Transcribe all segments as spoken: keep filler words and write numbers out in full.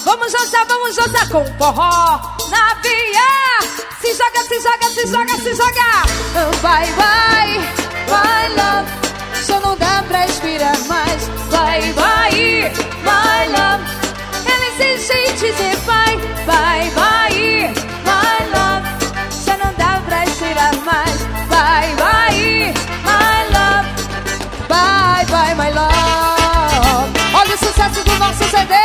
Vamos dançar, vamos dançar com forró na via. Se joga, se joga, se joga, se joga. Vai, vai, vai, love. Só não dá pra respirar mais. Vai, vai, vai, love. Ele insiste em dizer vai, vai, vai, vai, love. Só não dá pra respirar mais. Vai, vai, my love. Vai, vai, my love. Olha o sucesso do nosso C D.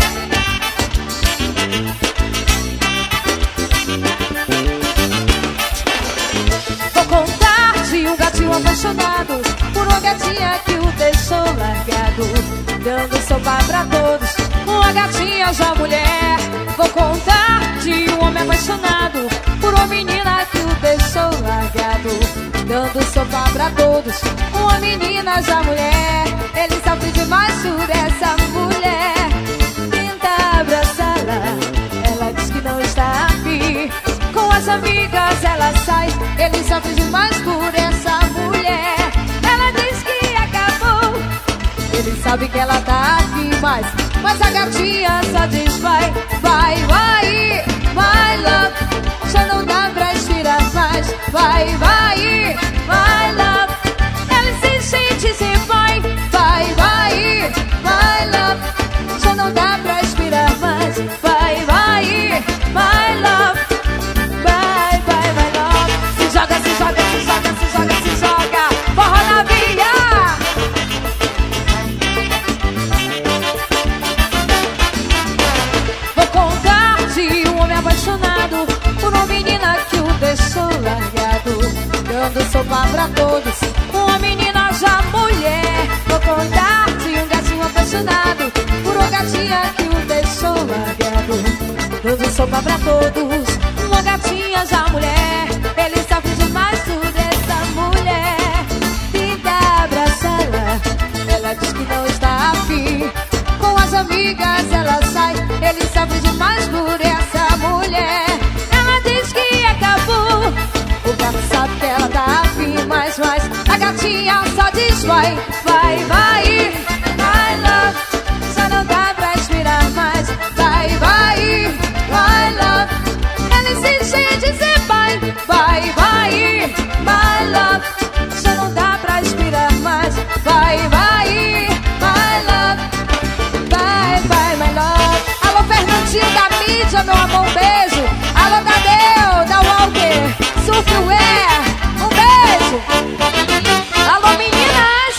Vou contar de um gatinho apaixonado por uma gatinha que o deixou largado, dando sopa pra todos, uma gatinha já mulher. Vou contar de um homem apaixonado por uma menina que o deixou largado, dando sopa pra todos, uma menina já mulher. Ele sofre demais por essa mulher. Tenta abraçá-la, ela diz que não está afim. Com as amigas ela sai, ele sofre demais por essa mulher. Ela diz que acabou, ele sabe que ela tá afim, mas, mas a gatinha só diz vai, vai, vai, vai, love. Já não dá pra respirar mais. Vai, vai, vai, love. Ela insiste em dizer vai, vai, vai, vai, love. Já não dá pra respirar mais. Vai, vai, vai, love. Vai, vai, vai, love. Se joga, se joga, se joga, se joga, se joga. Forró na via. Vou contar de um homem apaixonado por uma menina que o deixou largado, dando sopa pra todos, uma menina já mulher. Vou contar de um gatinho apaixonado por uma gatinha que o deixou largado, dando sopa pra todos, uma gatinha já mulher. Ele sofre demais por essa mulher. Tenta abraçá-la, ela diz que não está afim. Com as amigas ela sai, ele sofre demais por essa mulher. Ela diz que acabou, o gato sabe que ela tá afim, mas, mas a gatinha só diz vai, vai, vai, vai, love. Já não dá pra respirar mais. Vai, vai, vai, love. Ela insiste em dizer vai, vai, vai, vai, love. Já não dá pra respirar mais. Vai, vai, vai, love. Vai, vai, my love. Alô, Fernandinho da mídia, meu amor, um beijo. Alô, Tadeu, da Walker, Surfwear, um beijo. Alô, meninas.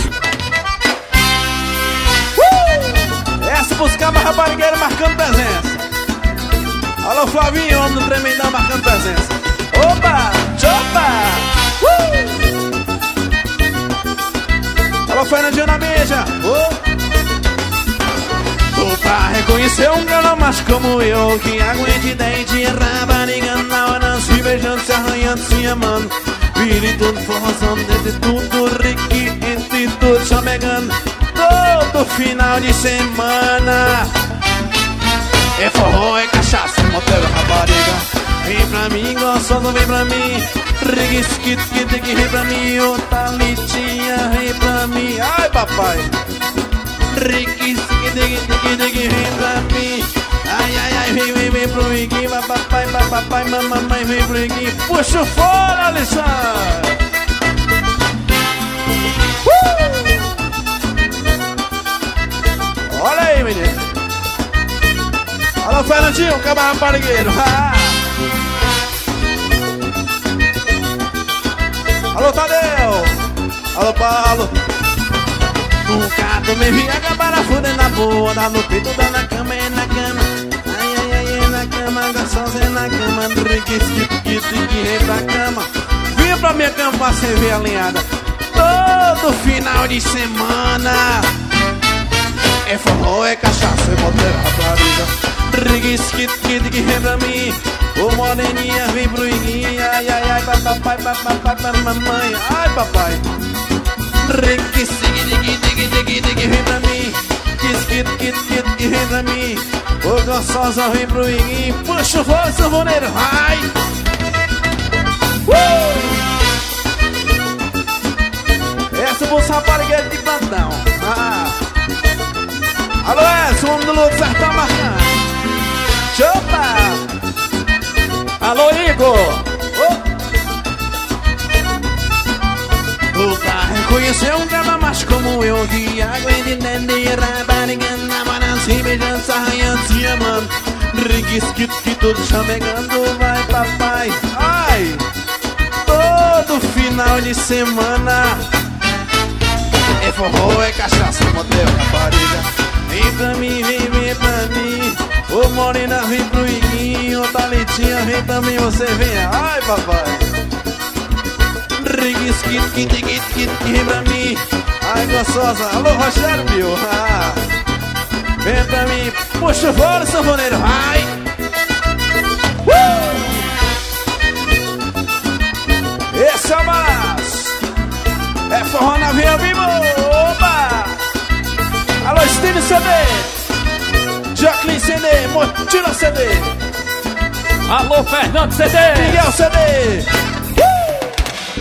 Uh! Essa buscar mais raparigueira marcando presença. Alô, Flavinho, homem do tremendão marcando presença. Opa, chopa. Uh! Alô, Fernandinho da mídia. Oh! Pra reconhecer um galão macho como eu, que aguente dente, rapariga na hora, se beijando, se arranhando, se amando, vire tudo forrozão, dentro de tudo, rique, entre tudo, chamegando, todo final de semana. É forró, é cachaça, motel, rapariga. Vem pra mim, gostoso, vem pra mim. Rique, skit, skit, que vem pra mim. Ô, Thalitinha, vem pra mim. Ai, papai. Rique, skit, skit, que vem pra mim. Ai, ai, ai, vem, vem, vem pro Iguinho. Papai, papai, mamãe, vem pro Iguinho. Puxa fora, Alexandre. Uh! Olha aí, menino. Alô, Fernandinho, camarada parigueiro. Alô, Tadeu. Alô, Paulo. Nunca tomei viaga para fuder na boa. Dá no peito, dá na cama, é na cama. Ai, ai, ai, é na cama, gostosa é na cama. Rique, skip, skip, que rei pra cama. Vinha pra minha cama pra servir alinhada todo final de semana. É forró, é cachaça, é motel, rapariga. Rigue, skit, skit, que vem pra mim. Ô moreninha, vem pro Iguinho. Ai, ai, ai, papai, papai, papai, mamãe. Ai, papai. Rigue, skit, skit, skit, skit, que vem pra mim. Skit, skit, skit, que vem pra mim. Ô gostosa, vem pro Iguinho. Puxa o fogo, sanfoneiro, vai. Uh! Essa é o bolsa raparigueira de plantão. Ah. Alô, Edson, homem do Luto Sertão marcando. Chupa! Alô, Igor! Oh. Tu tá reconhecendo um cara mais como eu, que água de nendeira, barrigando, amarando, se beijando, se arranhando, se amando. Riguisquito que tudo chamegando, vai papai. Ai! Todo final de semana é forró, é cachaça, motel, rapariga. Vem pra mim, vem, vem pra mim. Ô morena, vem pro Iguinho. Ô Thalitinha, vem também, você venha. Ai, papai. Riguisquito, quit, quit, quit, vem pra mim. Ai, gostosa. Alô, Rogério, meu. Ah. Vem pra mim. Puxa fora, sanfoneiro. Ai. Uh! Esse é o balaço. É forró na via vivo. Opa! Alô, Steve C D. Jacqueline C D. Motila C D. Alô, Fernando C D. Miguel C D. Uh!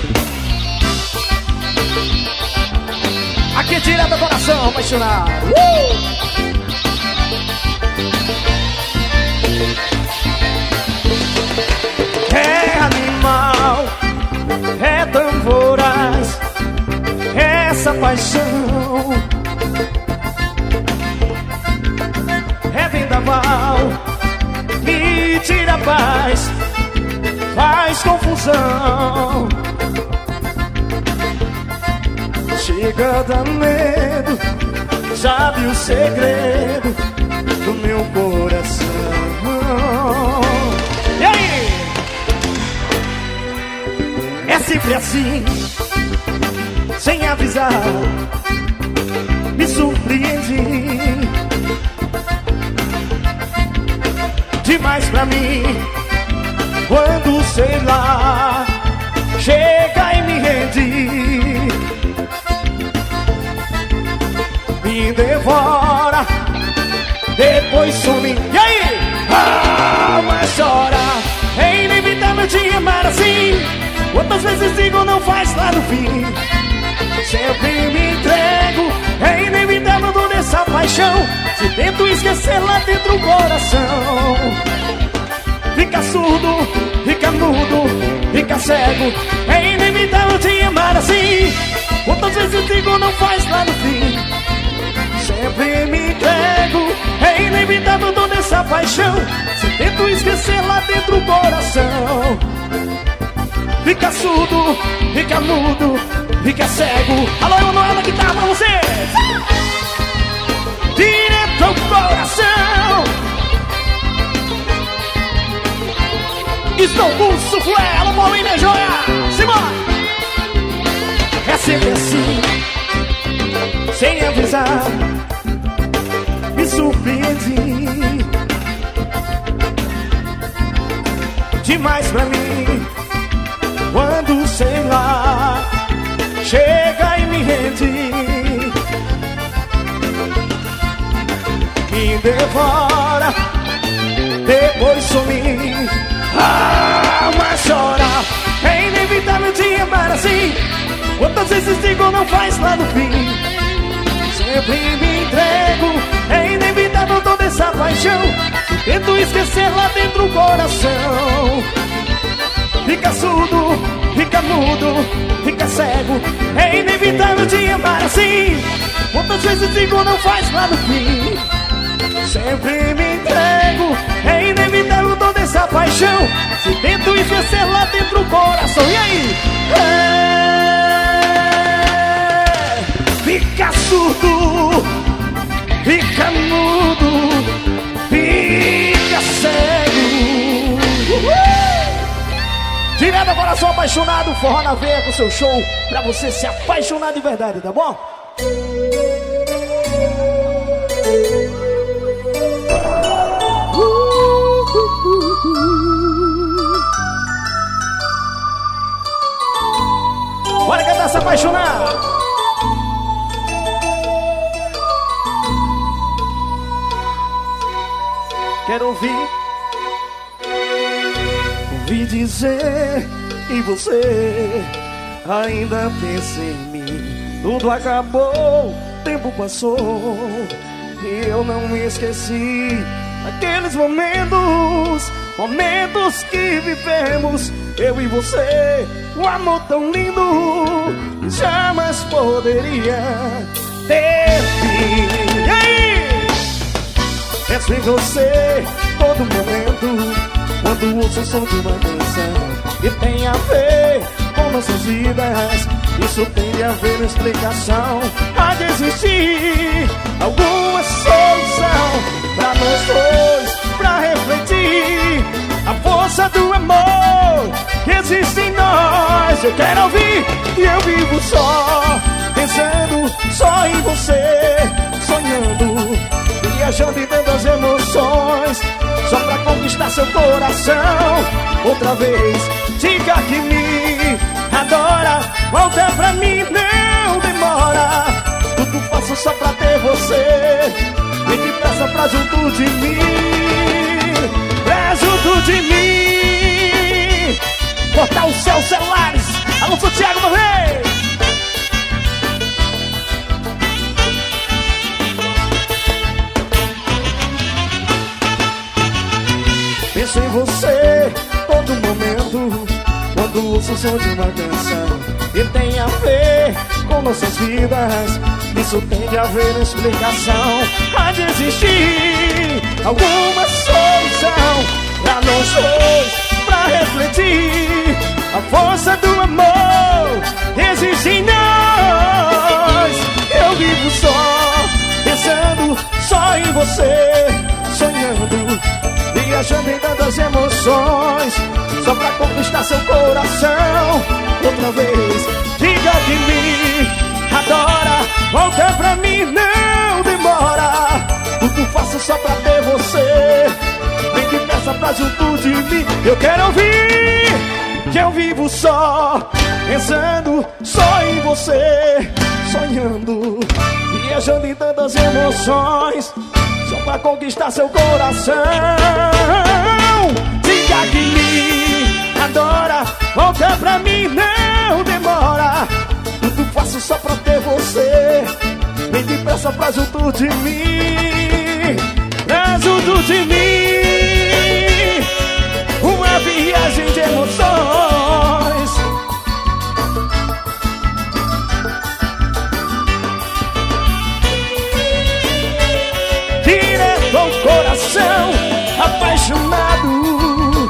Aqui direto do coração, apaixonado. Uh! É animal, é tão voraz, essa paixão. É vendaval, me tira a paz, faz confusão. Chega a dar medo, sabe o segredo do meu coração. E aí? É sempre assim, sem avisar, me surpreende demais pra mim. Quando, sei lá, chega e me rende, me devora, depois some. E aí? Ah, mas chora. É inevitável te amar assim. Quantas vezes digo não faz lá no fim. Sempre me entrego. É inevitável toda essa paixão. Se tento esquecer lá dentro do coração, fica surdo, fica mudo, fica cego. É inevitável te amar assim. Quantas vezes digo não faz lá no fim. Sempre me entrego. É inevitável toda essa paixão. Se tento esquecer lá dentro do coração, fica surdo, fica mudo, fica cego. Alô, Emanuela, que tá pra você. Direto ao coração. Estou com o suflé. Alô, Paulinho, joia. Simbora. É sempre assim, sem avisar, me surpreende demais pra mim. Quando, sei lá, chega e me rende, me devora, depois some. Ah, mas chora. É inevitável te amar assim. Quantas vezes digo não faz lá no fim. Sempre me entrego. É inevitável toda essa paixão. Tento esquecer lá dentro do coração. Fica surdo, fica mudo, fica cego. É inevitável te amar assim. Quantas vezes digo não faz lá no fim. Sempre me entrego. É inevitável toda essa paixão. Se tento esquecer lá dentro do coração. E aí? É... Fica surdo, fica mudo, fica cego. Uhul! Direto agora, sou apaixonado. Forró na veia com seu show pra você se apaixonar de verdade, tá bom? Bora cantar, se apaixonar. Quero ouvir, ouvir dizer, e você ainda pensa em mim. Tudo acabou, tempo passou, e eu não me esqueci Aqueles momentos, momentos que vivemos, eu e você, um amor tão lindo, jamais poderia ter fim. E aí? Penso em você todo momento, quando ouço o som de uma canção que tem a ver com nossas vidas. Isso tem de haver explicação, há de existir alguma solução pra nós dois, pra refletir a força do amor que existe em nós. Eu quero ouvir e eu vivo só, pensando só em você, sonhando, viajando e dando as emoções, só pra conquistar seu coração. Outra vez, diga que me adora, volta pra mim, não demora. Tudo faço só pra ter você, vem depressa pra junto de mim, pra junto de mim. Portal Céu Celulares, alô Thiago, uma vez. Penso em você todo momento, quando ouço o som de uma canção que tem a ver com nossas vidas. Isso tem de haver explicação, há de existir alguma solução pra nós dois, pra refletir a força do amor que existe em nós. Eu vivo só, pensando só em você, sonhando, viajando em tantas emoções, só pra conquistar seu coração. Outra vez, diga que me adora, volta pra mim, não demora. Tudo faço só pra ter você, vem depressa pra junto de mim. Eu quero ouvir que eu vivo só, pensando só em você, sonhando, viajando em tantas emoções, só pra conquistar seu coração. Diga que me adora, volta pra mim, não demora. Tudo faço só pra ter você, vem depressa pra junto de mim, pra junto de mim. Uma viagem de emoções, direto ao coração, apaixonado.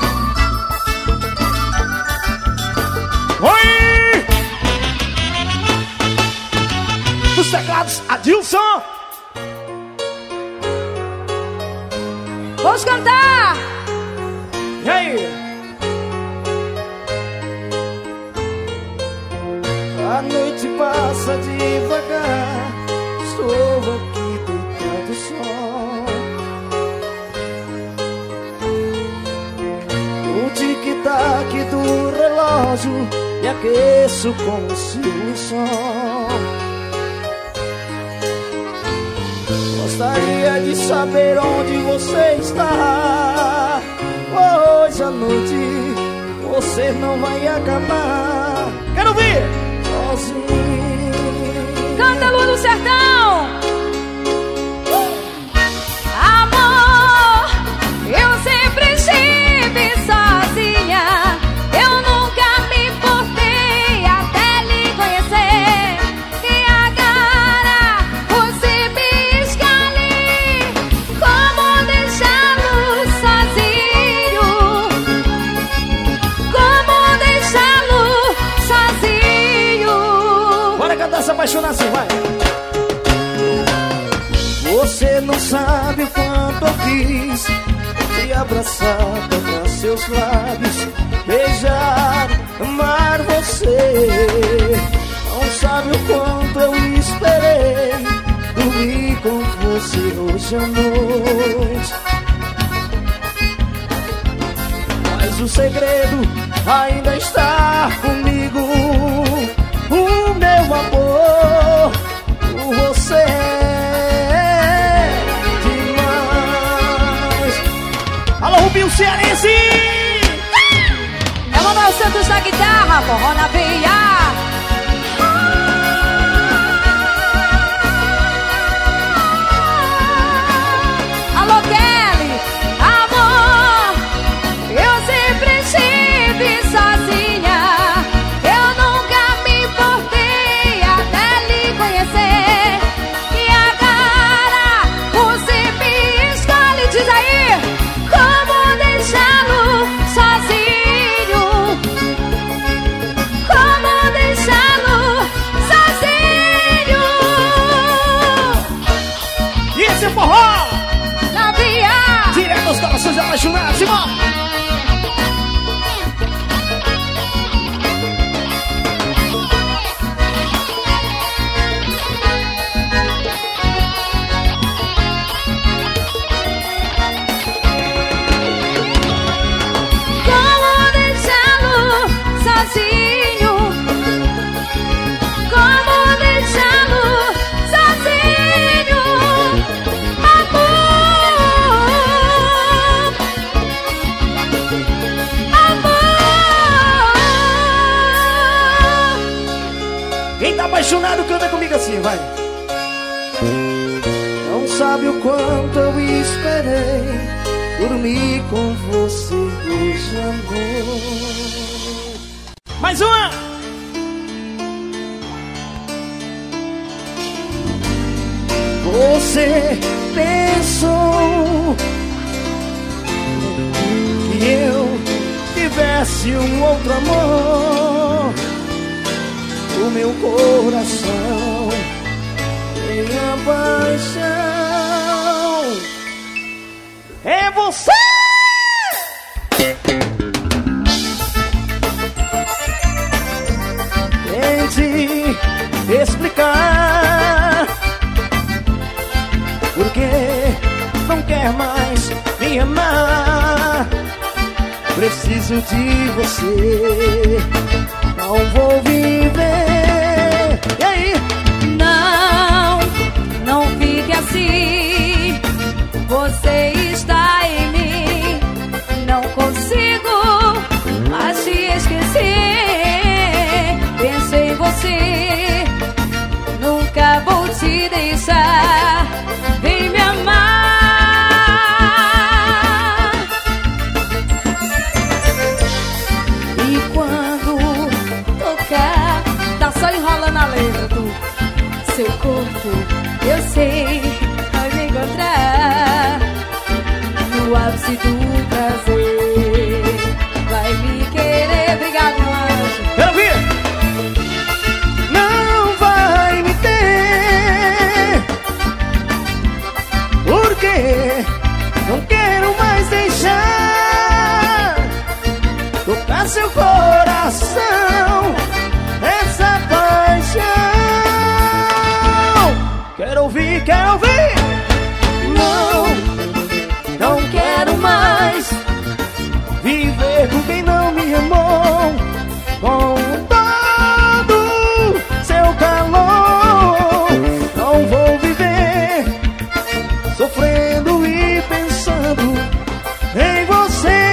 Oi! Dos teclados, Adilson. Vamos cantar! E aí? A noite passa devagar, estou aqui deitado só. O tic-tac do relógio me aqueço como se um sol. Gostaria de saber onde você está, pois a noite você não vai acabar. Quero ver! Sozinho. Canta, Lua do Sertão! Amor, eu sempre estive sozinha, eu nunca me importei até lhe conhecer. E agora você me escolhe, como deixá-lo sozinho, como deixá-lo sozinho. Bora cantar, se apaixonar assim, vai! Você não sabe o quanto eu quis te abraçar, tocar seus lábios, beijar, amar você. Não sabe o quanto eu esperei dormir com você hoje à noite. Mas o segredo ainda está comigo, o meu amor por você. Alô, Rubinho Cearense! É o Manuel Santos na guitarra, forró na veia. Alô, Kelly, forró. Na via. Direto aos corações apaixonados, Simão. Apaixonado, canta comigo assim, vai. Não sabe o quanto eu esperei dormir com você hoje, amor. Mais uma! Você pensou que eu tivesse um outro amor. O meu coração tem a paixão. É você! Tente explicar por que não quer mais me amar. Preciso de você. Não vou viver. E aí? Não, não fique assim. Você está em mim. Não consigo mais te esquecer. Penso em você. Nunca vou te deixar. Vem me amar. E quando tá só enrolando a letra do seu corpo, eu sei, vai me encontrar no ápice do prazer. Vai me querer, obrigado, meu anjo. Quero ouvir! Não vai me ter, porque não quero mais deixar tocar seu coração. Essa paixão. Quero ouvir, quero ouvir. Não, não quero mais viver com quem não me amou. Com todo seu calor. Não vou viver sofrendo e pensando em você.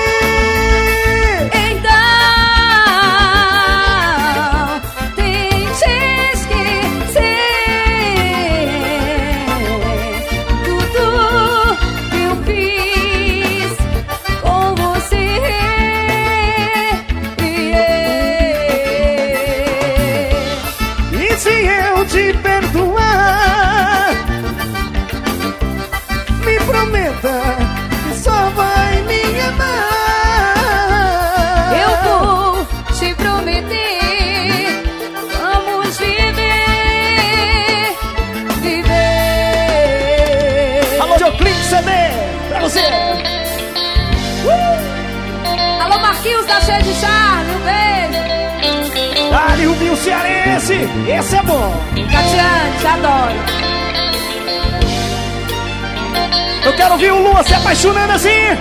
Uh! Alô, Marquinhos da Cheia de Charme, um beijo. Dali, o Vinho Cearense, esse é bom. Catiane, te adoro. Eu quero ouvir o Lua se apaixonando assim.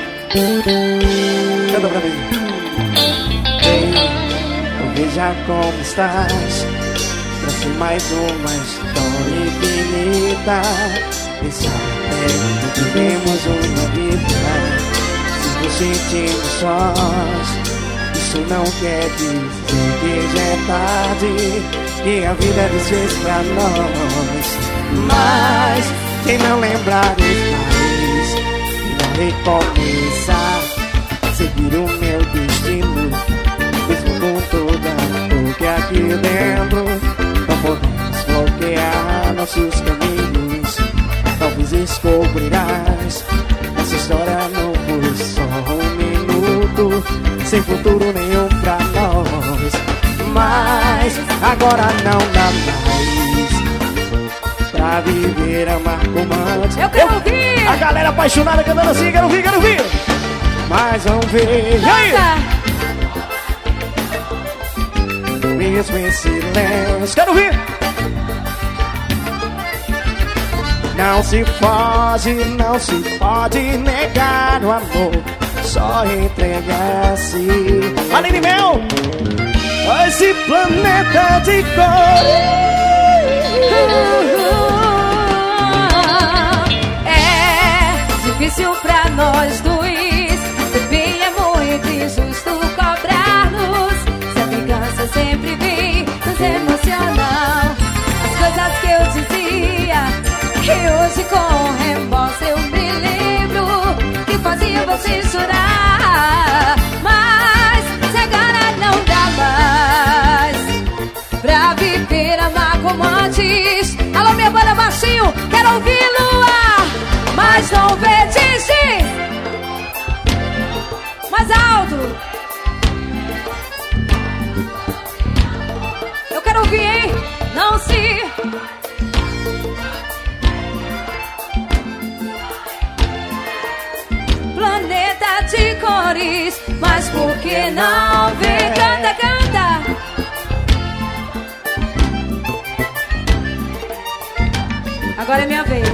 Canta pra mim. Ei, veja como estás. Pra ser mais uma história infinita. Pensar até que vivemos uma vida. Se nos sentimos sós, isso não quer dizer que já é tarde, que a vida desfez pra nós. Mas quem não lembrar mais, não recomeçar, seguir o meu destino, mesmo com toda a dor que aqui dentro. Não podemos bloquear nossos caminhos. Talvez descobrirás, essa história não foi só um minuto, sem futuro nenhum pra nós. Mas agora não dá mais pra pra viver, amar, romântico. Eu quero ouvir! A galera apaixonada cantando assim, quero ouvir, quero ouvir! Mas vamos ver! E aí? Mesmo em silêncio, quero ouvir! Não se pode, não se pode negar o amor, só entregar-se. Aline Mel, esse planeta de cor. É difícil pra nós dois, também é muito injusto cobrar-nos. Se a vingança sempre vem nos emocionar. As coisas que eu dizia, e hoje com remorso eu me lembro que fazia você chorar. Mas se agora não dá mais pra viver, amar como antes. Alô, minha banda baixinho, quero ouvir Lua, mas não vertigem. Mais alto. Eu quero ouvir, hein? Não se... Planeta de cores, mas por que não ver? Canta, canta. Agora é minha vez.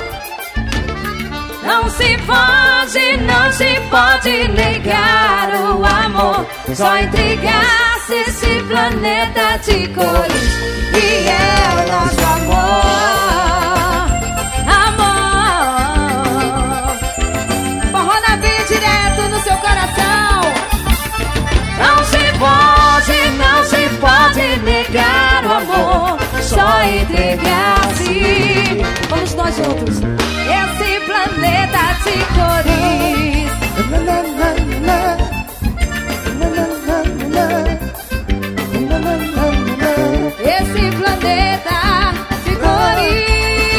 Não se pode, não se pode negar o amor, só entregar-se esse planeta de cores, e é o nosso amor. Amor, forró na vida direto no seu coração. Não se pode, não se pode negar o amor, só entregar-se. Vamos nós juntos. Esse planeta de cores. Esse planeta de cores.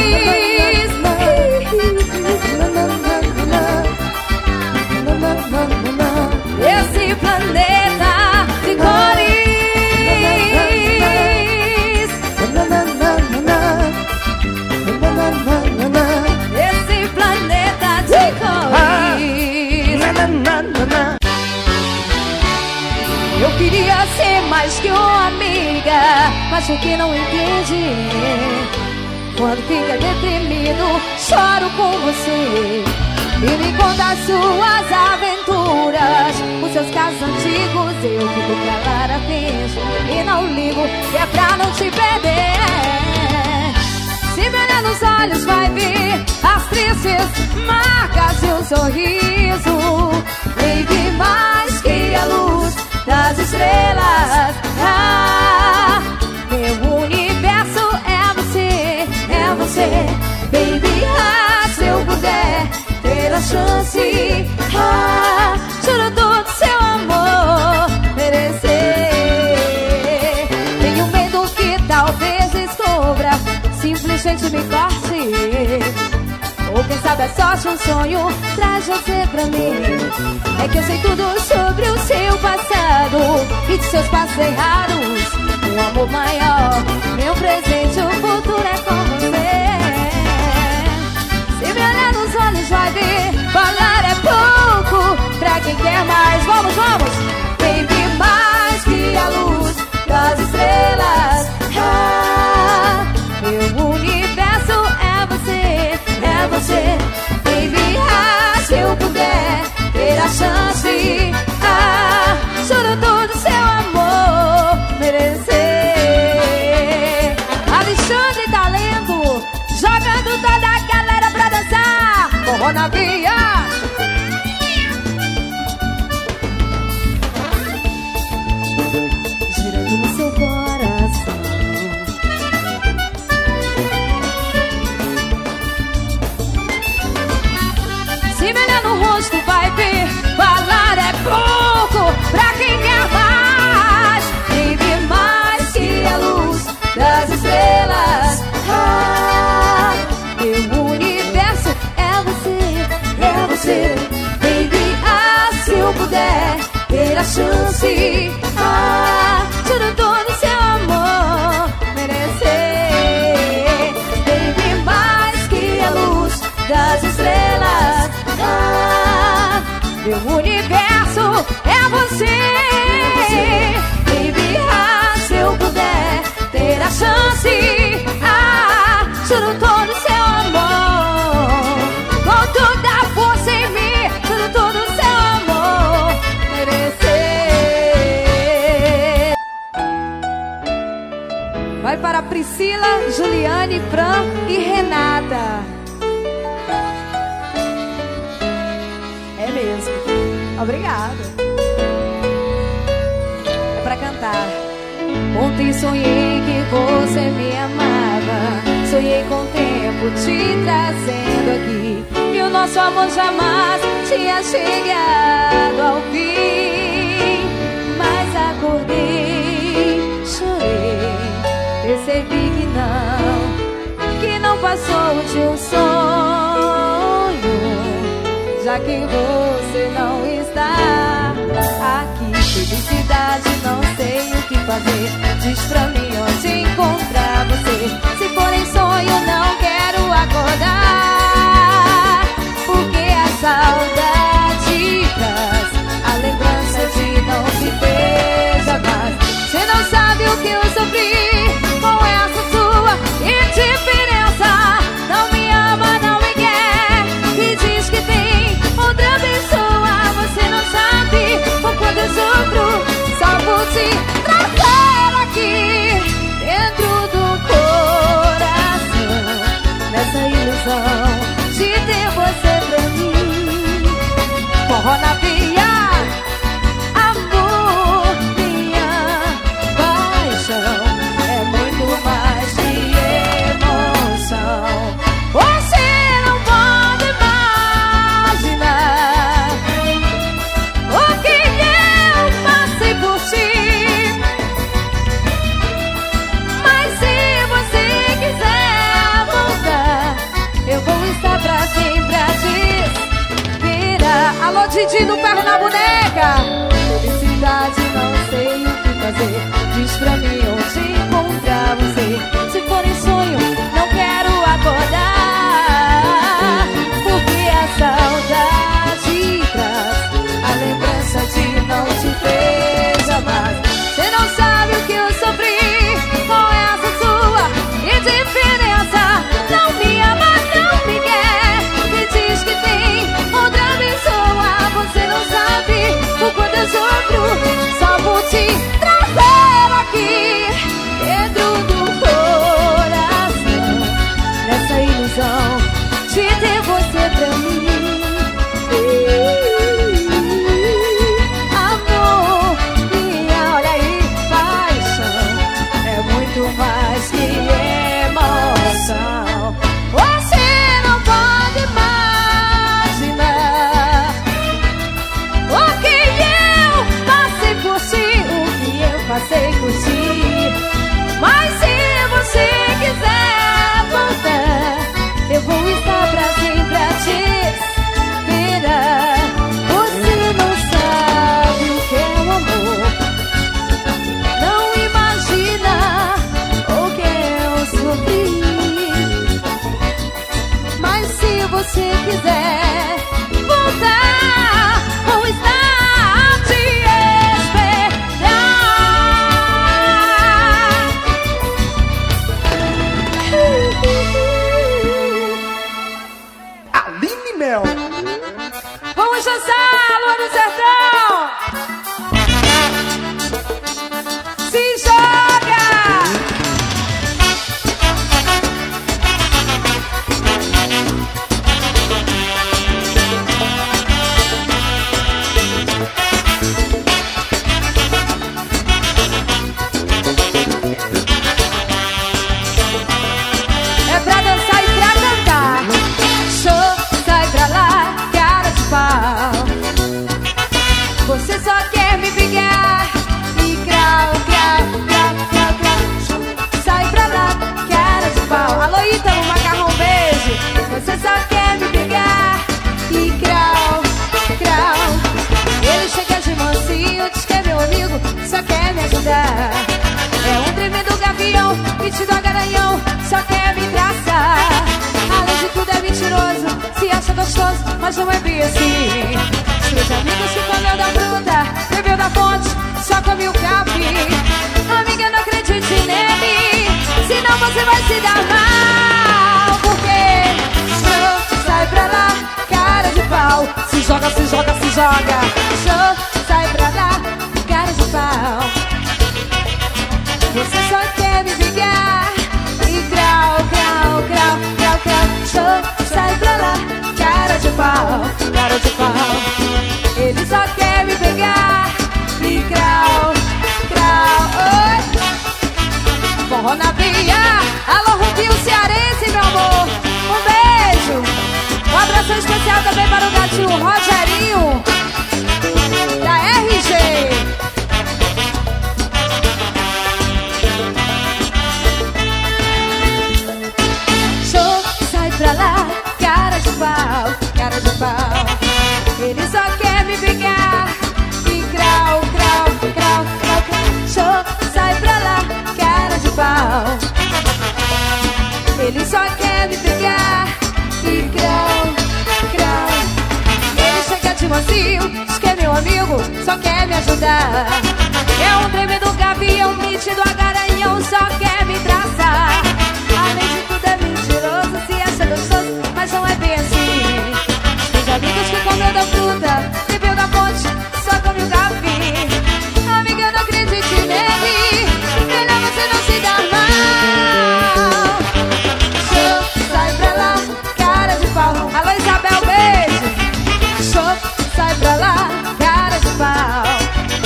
Esse planeta de cores. Esse planeta de cores. Eu queria ser mais que uma amiga, mas o que não entende, quando fica deprimido, choro com você e me conta as suas aventuras, os seus casos antigos. Eu fico calada, penso e não ligo, e é pra não te perder. Se me olhar nos olhos vai ver as tristes marcas de um sorriso. Ligue mais que a luz das estrelas. Ah, meu universo é você, é você, baby. Ah, se eu puder ter a chance, ah, juro todo seu amor merecer. Tenho medo que talvez descubra, simplesmente me corte. Ou quem sabe é sorte, um sonho traz você pra mim. É que eu sei tudo sobre o seu passado e de seus passos errados. Um amor maior, meu presente, o futuro é com você. Se me olhar nos olhos vai ver, falar é pouco pra quem quer mais. Vamos, vamos! Baby, mais que a luz das estrelas. Ah, meu universo é você, é você, baby. Ah, se eu puder ter a chance, ah, juro todo seu amor merecer. Alexandre Talento, jogando toda a galera pra dançar. Forró na via. Girando no seu coração. Se me olhar no rosto vai ver, falar é pouco pra quem quer mais. Vive mais que a luz das estrelas. Ah, meu universo é você, é Meu universo é você. Baby, ah, se eu puder ter a chance, ah, juro todo seu amor, com toda a força em mim, juro todo seu amor, merecer. Vai para Priscila, Juliane, Fran e Renata. É mesmo. Obrigada. É pra cantar. Ontem sonhei que você me amava. Sonhei com o tempo te trazendo aqui, e o nosso amor jamais tinha chegado ao fim. Mas acordei, chorei, percebi que não, que não passou de um sonho, já que você não está aqui. Felicidade, não sei o que fazer. Diz pra mim onde encontrar você. Se for em sonho, não quero acordar, porque a saudade traz a lembrança de não se ver jamais. Você não sabe o que eu sofri com essa sua indiferença. Não me ama, não me quer, e diz que tem outra pessoa. Você não sabe o quanto eu sofro só por te trazer aqui dentro do coração, nessa ilusão de ter você pra mim. Forró na veia, amor, minha paixão, é muito mais que emoção. Você não pode imaginar o que eu passei por ti. Mas se você quiser voltar, eu vou estar pra sempre a te esperar. Alô, Didi do Ferro na Boneca. Felicidade, não sei o que fazer. Diz pra mim onde encontrar você. Se for em sonho, não quero acordar, porque a saudade traz a lembrança de não te ver jamais. Você não sabe o que eu sofri com essa sua indiferença. Não me ama, não me quer, me diz que tem outra pessoa. Você não sabe o quanto eu sofro só por te trazer aqui dentro do coração, nessa ilusão de ter você pra mim. Amor, minha, olha aí, paixão, é muito mais que emoção. Você não pode imaginar o que eu passei por ti, o que eu passei por ti. Mas se você quiser voltar, eu vou estar pra sempre a te esperar. Você não sabe o que é o amor, não imagina o que eu sofri. Mas se você quiser voltar, vou estar a te esperar. Aline Mel. Vamos dançar, Lua do Sertão! Se joga! É pra dançar e pra cantar. Show, sai pra lá, cara de pau. Você só quer me pegar e crau, crau, crau, crau, crau. Show, sai pra lá, cara de pau. Alô, Ítalo, macarrão, beijo. Você só quer me pegar e crau, crau. Ele chega de mansinho, diz que é meu amigo, só quer me ajudar. É um tremendo gavião, metido a garanhão, só quer me traçar. Além de tudo é mentiroso, se acha gostoso, mas não é bem assim. Seja se dar mal. Porque show, sai pra lá, cara de pau. Se joga, se joga, se joga. Show, sai pra lá, cara de pau. Você só quer me pegar e grau, grau, grau, grau, grau. Show, sai pra lá, cara de pau, cara de pau. Ele só quer me pegar e grau, grau. Oi. Forró na via, alô Rubinho Cearense, meu amor. Um beijo. Um abraço especial também para o gatinho Rogerinho da R G. Show, sai pra lá, cara de pau, cara de pau. Ele só quer me pegar e grau, grau, grau, grau, grau. Show, sai pra lá, cara de pau. Ele só quer me pegar e grau, grau. Ele chega de mansinho, diz que é meu amigo, só quer me ajudar. É um tremendo gavião, nítido a garanhão, só quer me traçar. Além de tudo é mentiroso, se acha gostoso, mas não é bem assim. Os amigos que comeu da fruta, bebeu da fonte, só come o capim. Amiga, não acredite nele, melhor você não se dar mal. Show, sai pra lá, cara de pau. Alô Isabel, beijo. Show, sai pra lá, cara de pau.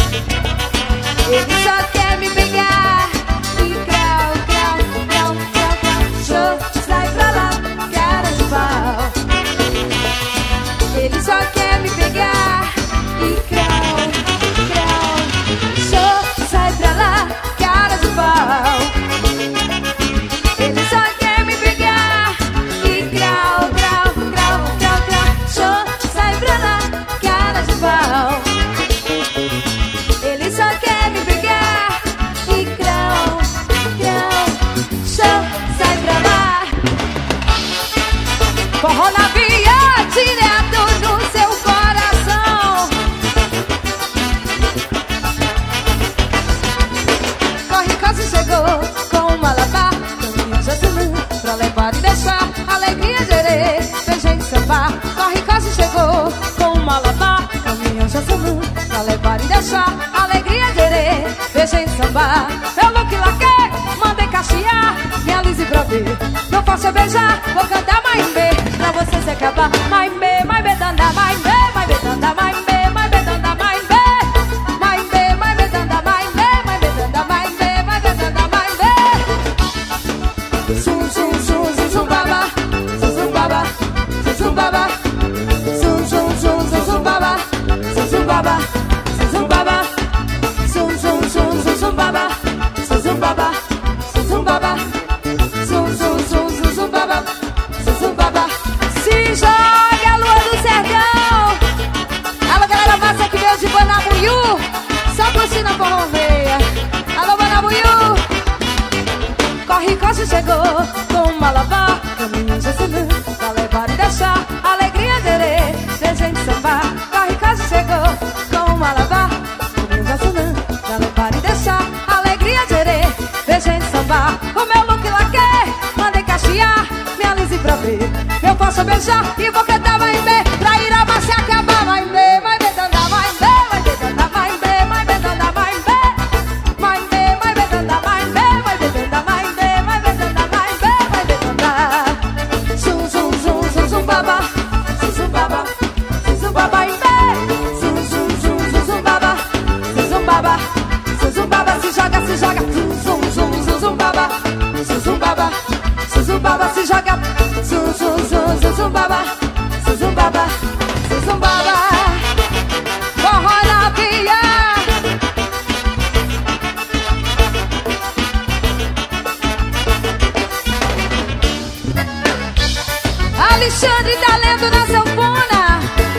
Ele só quer me pegar e grau, grau, grau, grau, grau. Show, sai pra lá, cara de pau. Ele só quer me pegar e grau, grau. Show, sai pra lá, cara de pau. Ele só quer me pegar e grau, grau, grau, grau, grau. Show, sai pra lá, cara de pau. Ele só quer me pegar e grau, grau. Show, sai pra lá. Forró na via, direto no seu coração. Corre, quase chegou com uma lavar, caminho jasmim pra levar e deixar alegria de erê, tem gente sambar. Corre, quase chegou com uma lavar, caminho jasmim pra levar e deixar alegria de erê, tem gente sambar. Meu look laque, mandei cachear, me alise pra ver. Não posso beijar, vou cantar mais bem pra você se acabar. Mais bem, mais bem, danda, mais bem, mais bem, danda, mais bem, mais bem, danda, mais bem, mais bem, mais bem, danda, mais bem, mais bem, danda, mais bem, mais bem, danda, mais bem. Zum, zum, zum, zum, zum, baba, zum, zum, baba, zum, zum, baba, zum, zum, zum, zum, zum, baba, zum, zum, baba, zum, zum, baba, zum, zum, zum, zum, zum, baba, zum, zum, baba, zum, zum, baba, zum, zum, zum, zum, zum, baba, zum, zum, baba. Se joga, lua do sertão. Alô, galera massa que veio de Banabuiú, só curtindo a forromeia. Alô, Banabuiú. Corre, quase chegou com uma lavar, caminho jasmim pra levar e deixar alegria derê, tem gente sambar. Corre, quase chegou com uma lavar, caminho jasmim pra levar e deixar alegria derê, tem gente sambar. O meu look laque, mandei cachear, me alise pra ver. Eu posso beijar e vou cantar mais bem pra ir a se acabar. Mais bem, mais bem, danda, mais bem, mais bem, danda, mais bem, mais bem, danda, mais bem, mais bem, mais bem, danda, mais bem, mais bem, danda, mais bem, mais bem, danda, mais bem, mais bem, danda. Zum, zum, zum, zum, zum, baba, zum, zum, baba, zum, zum, baba, em bem. Zum, zum, zum, zum, zum, baba, zum, zum, baba, zum, zum, baba, se joga, se joga. Zum, zum, zum, zum, zum, baba, zum, zum, baba, zum, zum, baba, se joga. Zum, zum, zum, zum, zum, baba, zum, zum, baba, zum, zum, baba. Forró na via. Alexandre Talento na sanfona.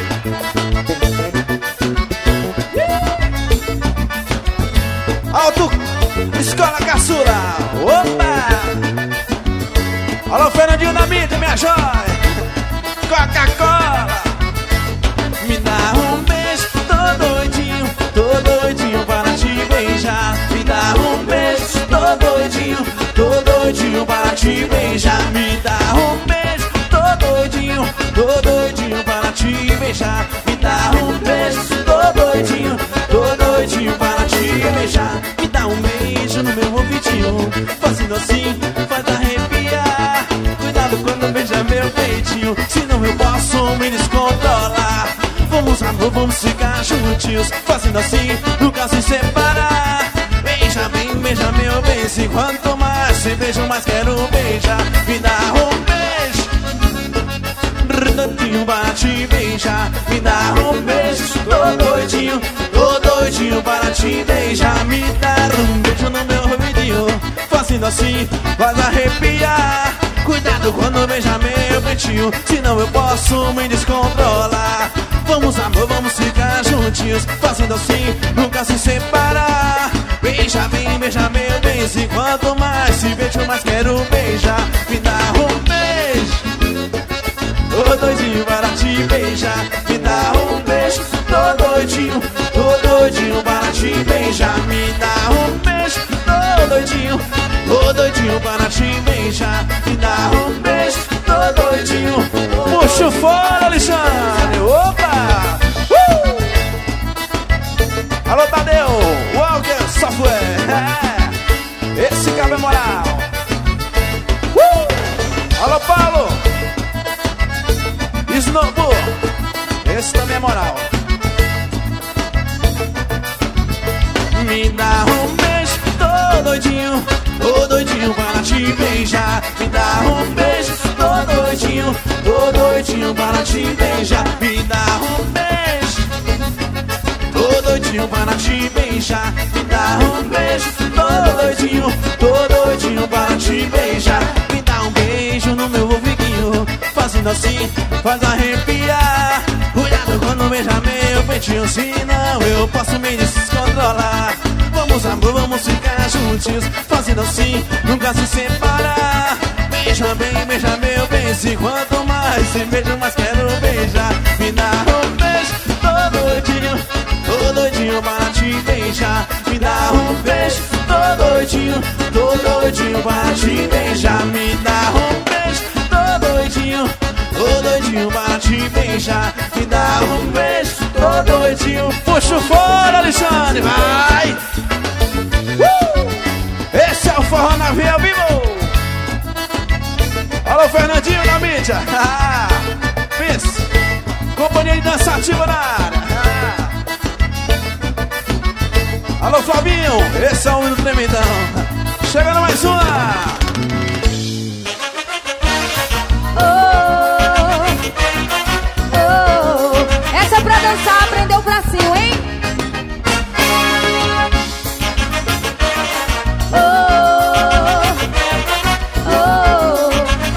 Alto, Escola Caçula. Opa! Alô, Fernandinho da mídia, minha joia. Coca-Cola. Me dá um beijo, tô doidinho, tô doidinho para te beijar. Me dá um beijo, tô doidinho, tô doidinho para te te beijar. Me dá um beijo, tô doidinho, tô doidinho para te beijar. Me dá um beijo, tô doidinho, tô doidinho para te beijar. Me dá um beijo no meu ouvidinho, fazendo assim, faz arrepiar. Cuidado quando beija meu peitinho, senão eu posso me descontrolar. Vamos amor, vamos ficar juntinhos, fazendo assim, nunca se separar. Beija bem, beija meu beijo, quanto mais se beijo, mais quero beijar. Me dá um beijo, doidinho para te beijar. Me dá um beijo, tô doidinho, tô doidinho para te beijar. Me dá um beijo no meu ouvidinho, fazendo assim, faz arrepiar. Cuidado quando beija meu peitinho, senão eu posso me descontrolar. Vamos amor, vamos ficar juntinhos, fazendo assim, nunca se separar. Beija bem, beija meu beijo, e quanto mais se beijo, mais quero beijar. Me dá um beijo, tô doidinho para te beijar. Me dá um beijo, tô doidinho, tô doidinho para te beijar. Me dá um beijo, tô doidinho, tô doidinho para te beijar. Me dá um beijo, tô doidinho. Puxa fora, Alexandre, opa! Uh! Alô, Tadeu, Walker Software, é. Esse cabo é moral. Uh! Alô, Paulo, Snobo, esse também é moral. Me dá um beijo, tô doidinho, tô doidinho para te beijar. Me dá um beijo, tô doidinho, tô doidinho para te beijar. Me dá um beijo, tô doidinho para te beijar. Me dá um beijo, tô doidinho, tô doidinho para te beijar. Me dá um beijo no meu ouvidinho, fazendo assim, faz arrepiar. Cuidado quando beija meu peitinho, senão eu posso me descontrolar. Vamos amor, vamos ficar juntinhos, fazendo assim, nunca se separar. Beija bem, beija meu beijo, e quanto mais se beijo, mais quero beijar. Me dá um beijo, tô doidinho, tô doidinho para te beijar. Me dá um beijo, tô doidinho, tô doidinho para te beijar. Me dá um beijo, tô doidinho, tô doidinho para te beijar. Me dá um beijo, tô doidinho. Puxa fora, Alexandre, vai! Uh! Esse é o Forró na Veia Vivo. Alô, Fernandinho da mídia. Pense, companhia de dança ativa na área. Alô, Fabinho, esse é o hino tremendão. Chegando mais uma. Essa é pra dançar, aprendeu pra cima, hein? Oh, oh.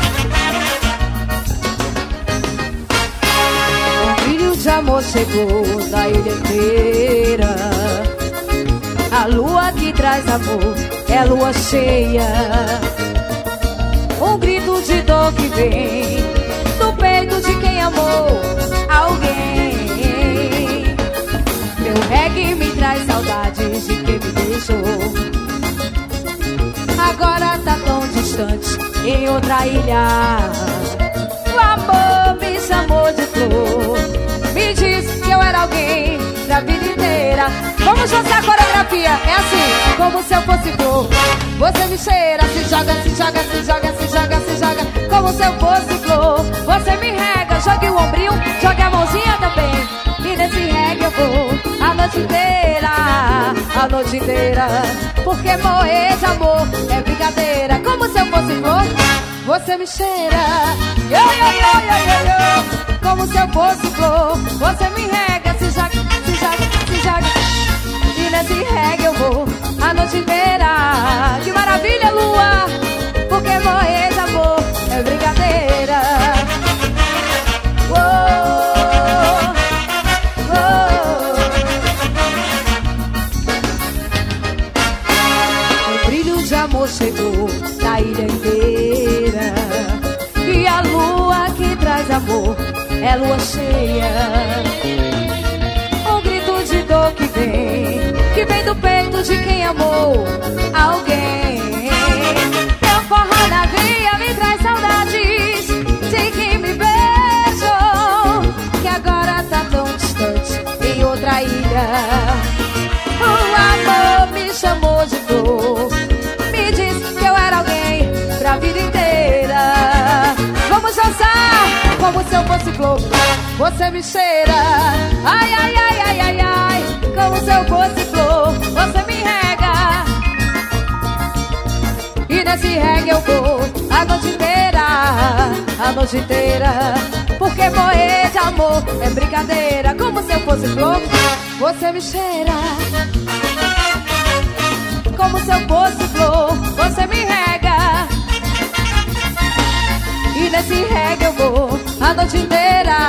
Um brilho de amor chegou na ilha inteira. A lua que traz amor é lua cheia. Um grito de dor que vem do peito de quem amou alguém. Meu reggae me traz saudades de quem me deixou. Agora tá tão distante, em outra ilha. O amor me chamou de flor, me disse que eu era alguém da vida inteira. Vamos dançar a coreografia, é assim, como se eu fosse flor. Você me cheira, se joga, se joga, se joga, se joga, se joga, como se eu fosse flor. Você me rega, jogue o ombrinho, jogue a mãozinha também. E nesse reggae eu vou a noite inteira, a noite inteira. Porque morrer de amor é brincadeira. Como se eu fosse flor, você me cheira, yo, yo, yo, yo, yo, yo. Como se eu fosse flor, você me rega, se joga, se joga, se joga. E nesse reggae eu vou a noite inteira. Que maravilha, lua, porque morrer de amor é brincadeira. Oh, oh. O brilho de amor chegou na ilha inteira. E a lua que traz amor é lua cheia. Um grito de dor que vem, que vem do peito de quem amou alguém. Eu forró na veia. flor, você me cheira. Ai, ai, ai, ai, ai, ai, como se eu fosse flor, você me rega. E nesse reggae eu vou a noite inteira, a noite inteira. Porque morrer de amor é brincadeira. Como se eu fosse flor, você me cheira. Como se eu fosse flor, você me rega. E nesse reggae eu vou a noite inteira.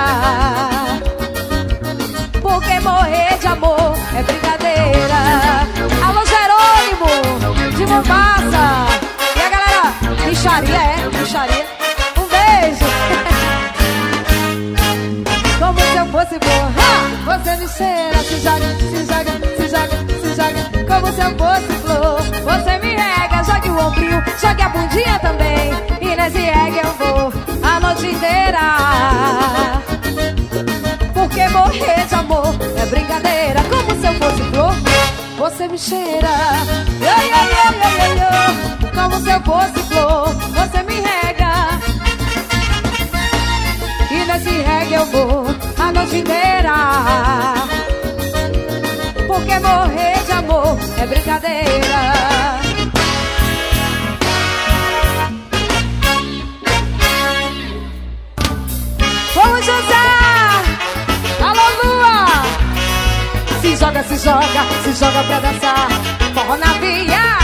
Porque morrer de amor é brincadeira. Alô, Jerônimo de Mombasa. E a galera, bicharia, é? Bicharia. Um beijo. Como se eu fosse flor, ha! Você me cheira. Se joga, se joga, se joga, se joga. Como se eu fosse flor, você me rega. Jogue o ombrinho, jogue a bundinha também. E nesse reggae eu vou a noite inteira. Porque morrer de amor é brincadeira. Como se eu fosse flor, você me cheira. Yo, yo, yo, yo, yo, yo. Como se eu fosse flor, você me rega. E nesse reggae eu vou a noite inteira. Porque morrer de amor é brincadeira. Vamos dançar! Alô, Lua! Se joga, se joga, se joga pra dançar. Forró na via!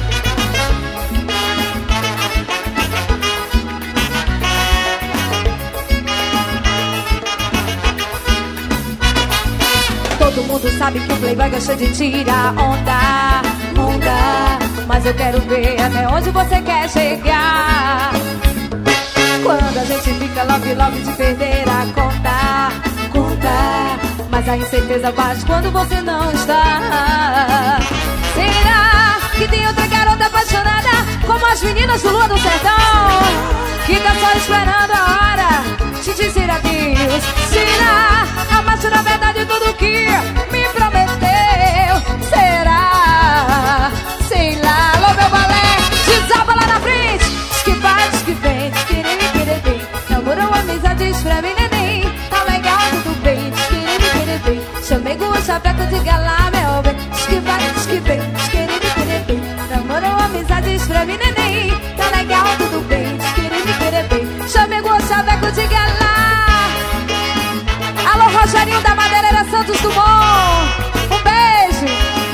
Todo mundo sabe que o playboy gosta de tirar onda, onda. Mas eu quero ver até onde você quer chegar. Quando a gente fica love, love de perder a conta, conta. Mas a incerteza bate quando você não está. Será que tem outra garota apaixonada como as meninas do Lua do Sertão? Fica só esperando a hora de dizer adeus. Será? Amaste na verdade tudo que me prometeu. Será? Sei lá. Alô, meu balé, desaba lá na frente. Diz que vai, diz que vem, diz que nem me querer bem. Namoro uma amizade, diz pra mim, neném. Tá legal, tudo bem, diz que nem me querer bem. Chamei com o chaveco de galá, meu bem. Diz que vai, diz que vem, diz que nem me querer bem. Namoro uma amizade, diz pra mim, neném. Tá legal, tudo bem, diz que nem me querer bem. Chamei com o chaveco de galá. Alô, Rogerinho da Madeireira Santos Dumont. Um beijo.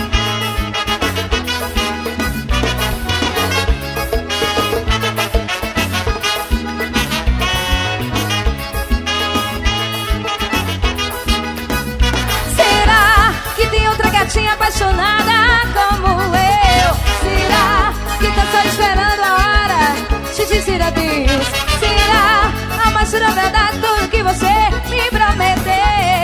Será que tem outra gatinha apaixonada como eu? Será que tá só esperando a hora de dizer adeus? Será? Amaste na verdade tudo que você me prometeu.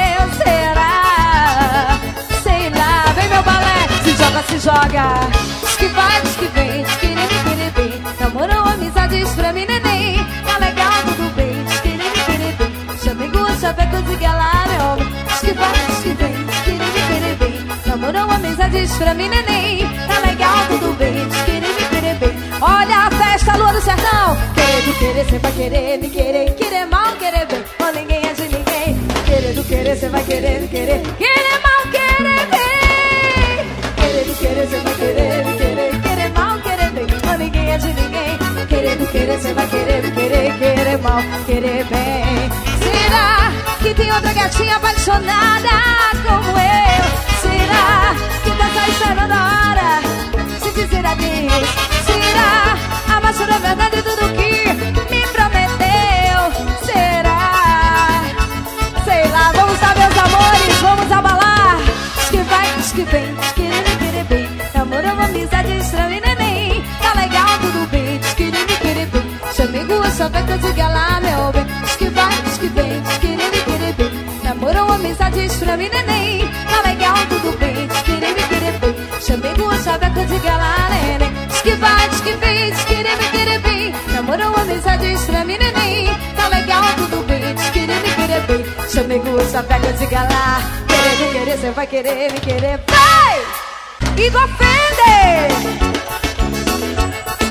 Será? Sei lá. Vem, meu balé, se joga, se joga. Diz que vai, diz que vem, diz que nem me querer bem. Namorou amizade, diz pra mim, neném. Tá legal, tudo bem, diz que nem me querer bem. Chamei com o chaveco de galá, meu homem. Diz que vai, diz que vem, diz que nem me querer bem. Namorou amizade, diz pra mim, neném. Tá legal, tudo bem, diz que nem me querer bem. Olha a festa, Lua do Sertão. Querer do querer, cê vai querer me querer. Querer mal, querer bem, ou ninguém é de ninguém. Querer do querer, cê vai querer me querer. Querer mal, querer bem. Querer do querer, cê vai querer me querer. Querer mal, querer bem, ou ninguém é de ninguém. Querer do querer, cê vai querer me querer. Querer mal, querer bem. Será que tem outra gatinha apaixonada como eu? Será que tá só esperando a hora de dizer adeus? Será? Amaste na verdade tudo que me prometeu. Será? Sei lá. Vamos lá, meus amores, vamos abalar. Diz que vai, diz que vem, diz que nem me querer bem. Namoro uma amizade estranha, neném. Tá legal, tudo bem, diz que nem me querer bem. Chamei com a chaveca de galá, meu bem. Diz que vai, diz que vem, diz que nem me querer bem. Namoro uma amizade estranha, neném. Tá legal, tudo bem, diz que nem me querer bem. Chamei com a chaveca de galá, neném. Diz que vai, diz que vem, diz que nem me querer bem. Namoro uma amizade estranha, neném. Tá legal, tudo bem, diz que nem me querer bem. Chamei com a chaveca de galá. Querer me querer, cê vai querer me querer. Vai! Igor Fender!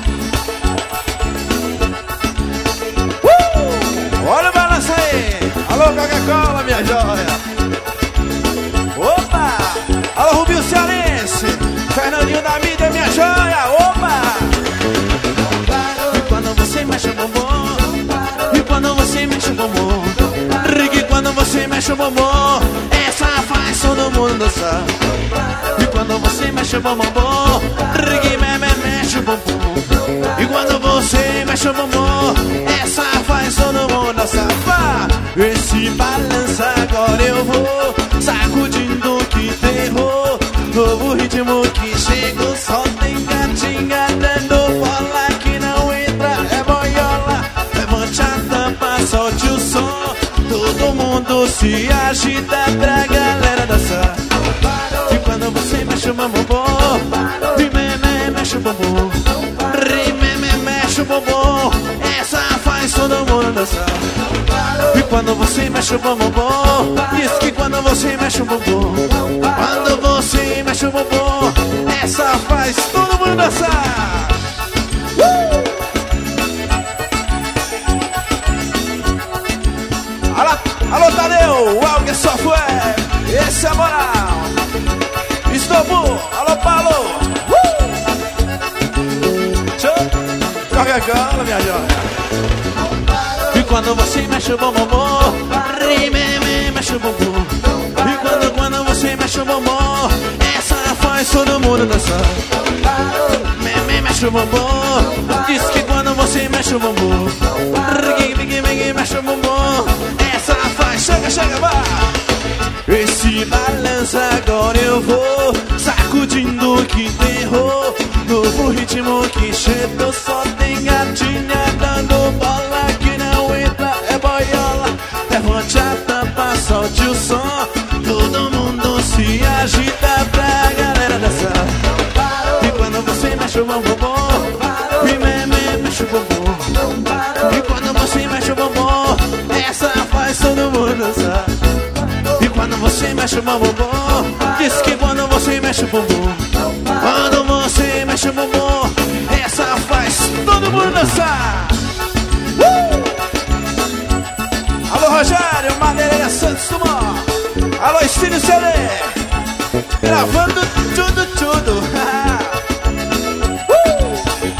Uh! Olha o balanço aí! Alô, Coca-Cola, minha joia. Opa! Alô, Rubinho Cearense, Fernandinho da mídia, minha joia. Opa! E quando você mexe o bombom, e quando você mexe o bombom, Rick, quando você mexe o bombom, essa faz todo mundo dançar. E quando você mexe o bombom, Rick, me, me, mexe o bombom. E quando você mexe o bumbum, essa faz todo mundo dançar. Esse balança agora eu vou sacudindo que terror. Novo ritmo que chegou, só tem gatinha dando bola que não entra, é boiola. Levante a tampa, solte o som, todo mundo se agita pra galera dançar. E quando você mexe o bumbum, e me, me, mexe o bumbum, mexe o bumbum, essa faz todo mundo dançar. E quando você mexe o bumbum, diz que quando você mexe o bumbum, quando você mexe o bumbum, essa faz todo mundo dançar. uh! Alô, alô Tadeu, Alga Software, esse é moral. Estou alô Paulo. uh! Coca-Cola, minha joia. E quando você mexe o bumbum, me, mexe o bumbum. E quando, quando você mexe o bumbum, essa faz todo mundo dançar. Me, me, mexe o bumbum. Diz que quando você mexe o bumbum, mexe o bumbum, essa faz, chega, chega, vai. Esse balança agora eu vou sacudindo que terror. Novo ritmo que chegou, só tem gatinha dando bola que não entra, é boiola. Levante a tampa, solte o som, todo mundo se agita pra galera dançar. E quando você mexe o bumbum, e me, me, mexe o bumbum. E quando você mexe o bumbum, essa faz todo mundo dançar. E quando você mexe o bumbum, diz que quando você mexe o bumbum, quando você mexe o bumbum, essa faz todo mundo dançar. uh! Alô Rogério, Madeireira Santos Dumont. Alô Estênio C D, gravando tudo, tudo. uh!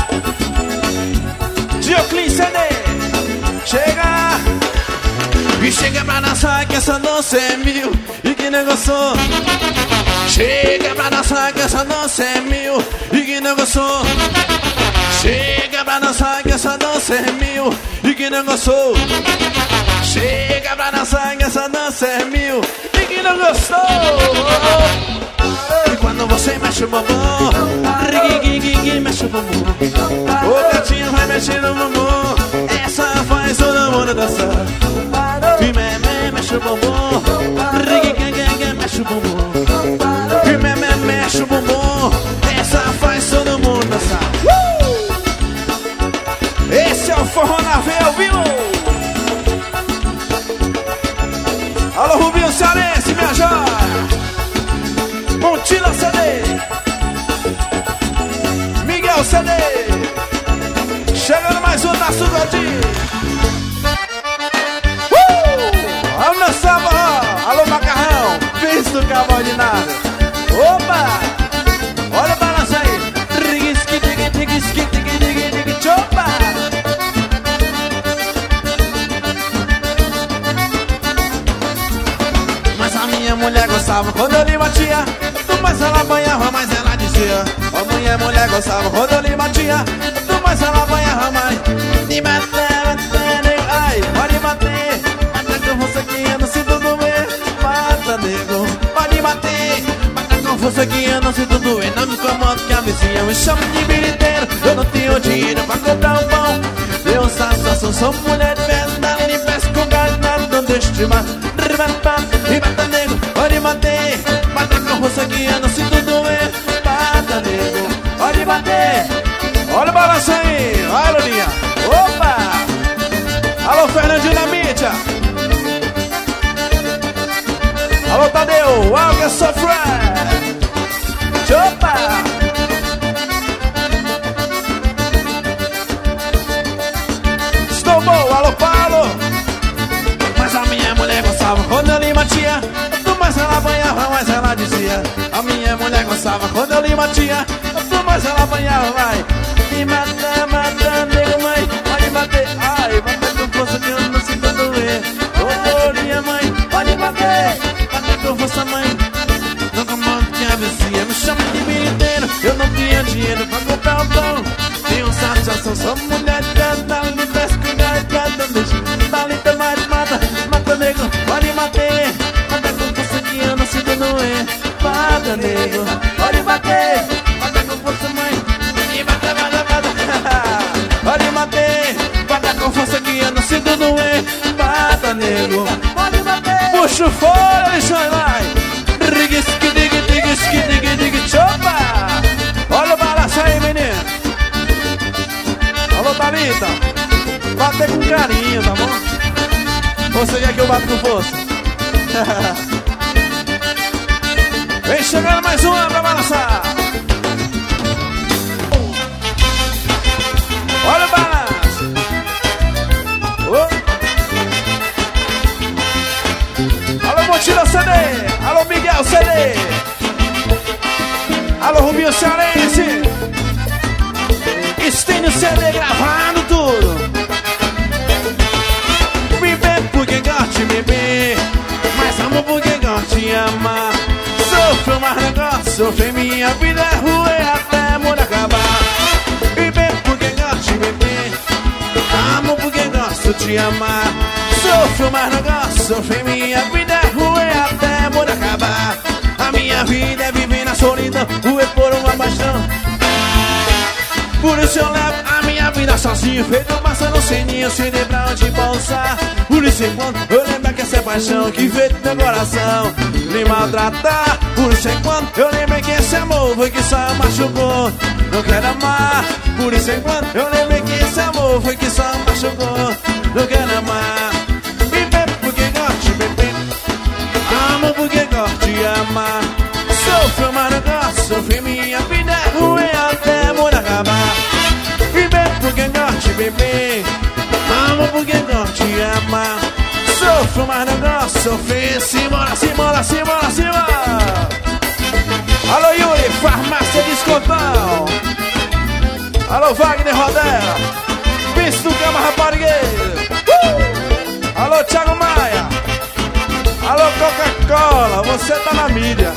Dioclin C D, chega. E chega pra dançar que essa dança é mil. E que negócio. Chega pra dançar que essa dança é mil. E que negócio. Chega pra dançar que essa dança é mil. E que negócio. Chega pra dançar que essa dança é mil. E que negócio. E quando você mexe o bumbum, mexe o bumbum, o gatinho vai mexendo o bumbum, essa faz todo mundo dançar. E me, me, mexe o bumbum, mexe o bumbum, e me, me, mexe o bumbum, essa faz todo mundo dançar. uh! Esse é o Forró na Veia ao vivo. Alô Rubinho Cearense, minha joia. Montila C D, Miguel C D, chegando mais um na Sugadinho. Uh! Vamos dançar, forró. Alô Macarrão, visto cavalo de nada. Opa! Olha o balanço aí. Chopa! Mas a minha mulher gostava quando eu lhe batia. Mas ela banhava, mas ela dizia: ó, oh, minha mulher gostava quando eu lhe batia. Mas ela banhava mais. Me bater, bater, ai, pode bater. Bata com força que eu não sinto doer. Bata, nego, pode bater. Bata com força que eu não sinto doer. Não me incomoda que a vizinha me chama de biriteiro. Eu não tenho dinheiro pra comprar um pão. Eu sou, sou mulher de verdade. Peço com galinhada, não deixo de mar. E bata, nego, pode bater. Bata com força que eu não sinto doer. Bata, nego, pode bater. Olha o balanço aí, olha a Lulinha. Opa! Alô Fernandinho da mídia. Alô Tadeu, Alga Software. Opa! Estou bom, alô Paulo. Mas a minha mulher gosta dançava quando eu lhe batia. Mas ela apanhava, vai. Me mata, mata, nego, mãe. Pode bater, ai, bater com força que eu não sinto doer. Ô, Dorinha, mãe, pode bater. Bater com força, mãe. Não comando que a vizinha me chama de militeiro. Eu não tinha dinheiro pra comprar o pão. Tenho satisfação, sou mulher de dali me desce com garganta. Dali tem mais mata, mata, nego, pode bater. Bater com força que eu não sinto doer. Mata, nego, pode bater. Bater com força, mãe. E bata, bata, bata. Pode bater. Bata com força que eu não sinto doer. Bata, nego, pode bater. Puxa o fora, Alexandre, vai. Riguisque, digue, digue, digue, digue, chopa. Olha o balanço aí, menino. Alô, Thalita. Bater com carinho, tá bom? Você quer que eu bata com força? Vem chegando mais uma pra balançar. Olha o balanço. Oh. Alô, Montila C D. Alô, Miguel C D. Alô, Rubinho Cearense. Estênio C D gravando tudo. Viver porque gosto de beber, mas amo porque gosto de amar. Sofro, mas não gosto, sofrer minha vida é ruim até o mundo acabar. Viver porque gosto de beber, amo porque gosto de amar. Sofro, mas não gosto, sofrer minha vida é ruim até o mundo acabar. A minha vida é viver na solidão, ruir por uma paixão. Por isso eu levo a minha vida sozinho, feito passando ceninho, sem ter pra onde pousar. Por isso enquanto eu lembro que essa é paixão que fez meu coração me maltratar. Por isso enquanto eu lembro que esse amor foi que só machucou, não quero amar. Por isso enquanto eu lembro que esse amor foi que só machucou, não quero amar. Viver porque gosto de beber, amo porque gosto de amar. Sofro, mas não gosto, sofrer minha vida é ruim até o mundo acabar. Viver porque gosto de beber, amo porque gosto de amar. Sofro, mas não gosto, sofrer. Simbora, simbora, simbora, simbora. Alô, Yuri, farmácia Descontão. Alô, Wagner Rodela, Visto do Cama Raparigueiro. uh! Alô, Thiago Maia. Alô, Coca-Cola, você tá na mídia.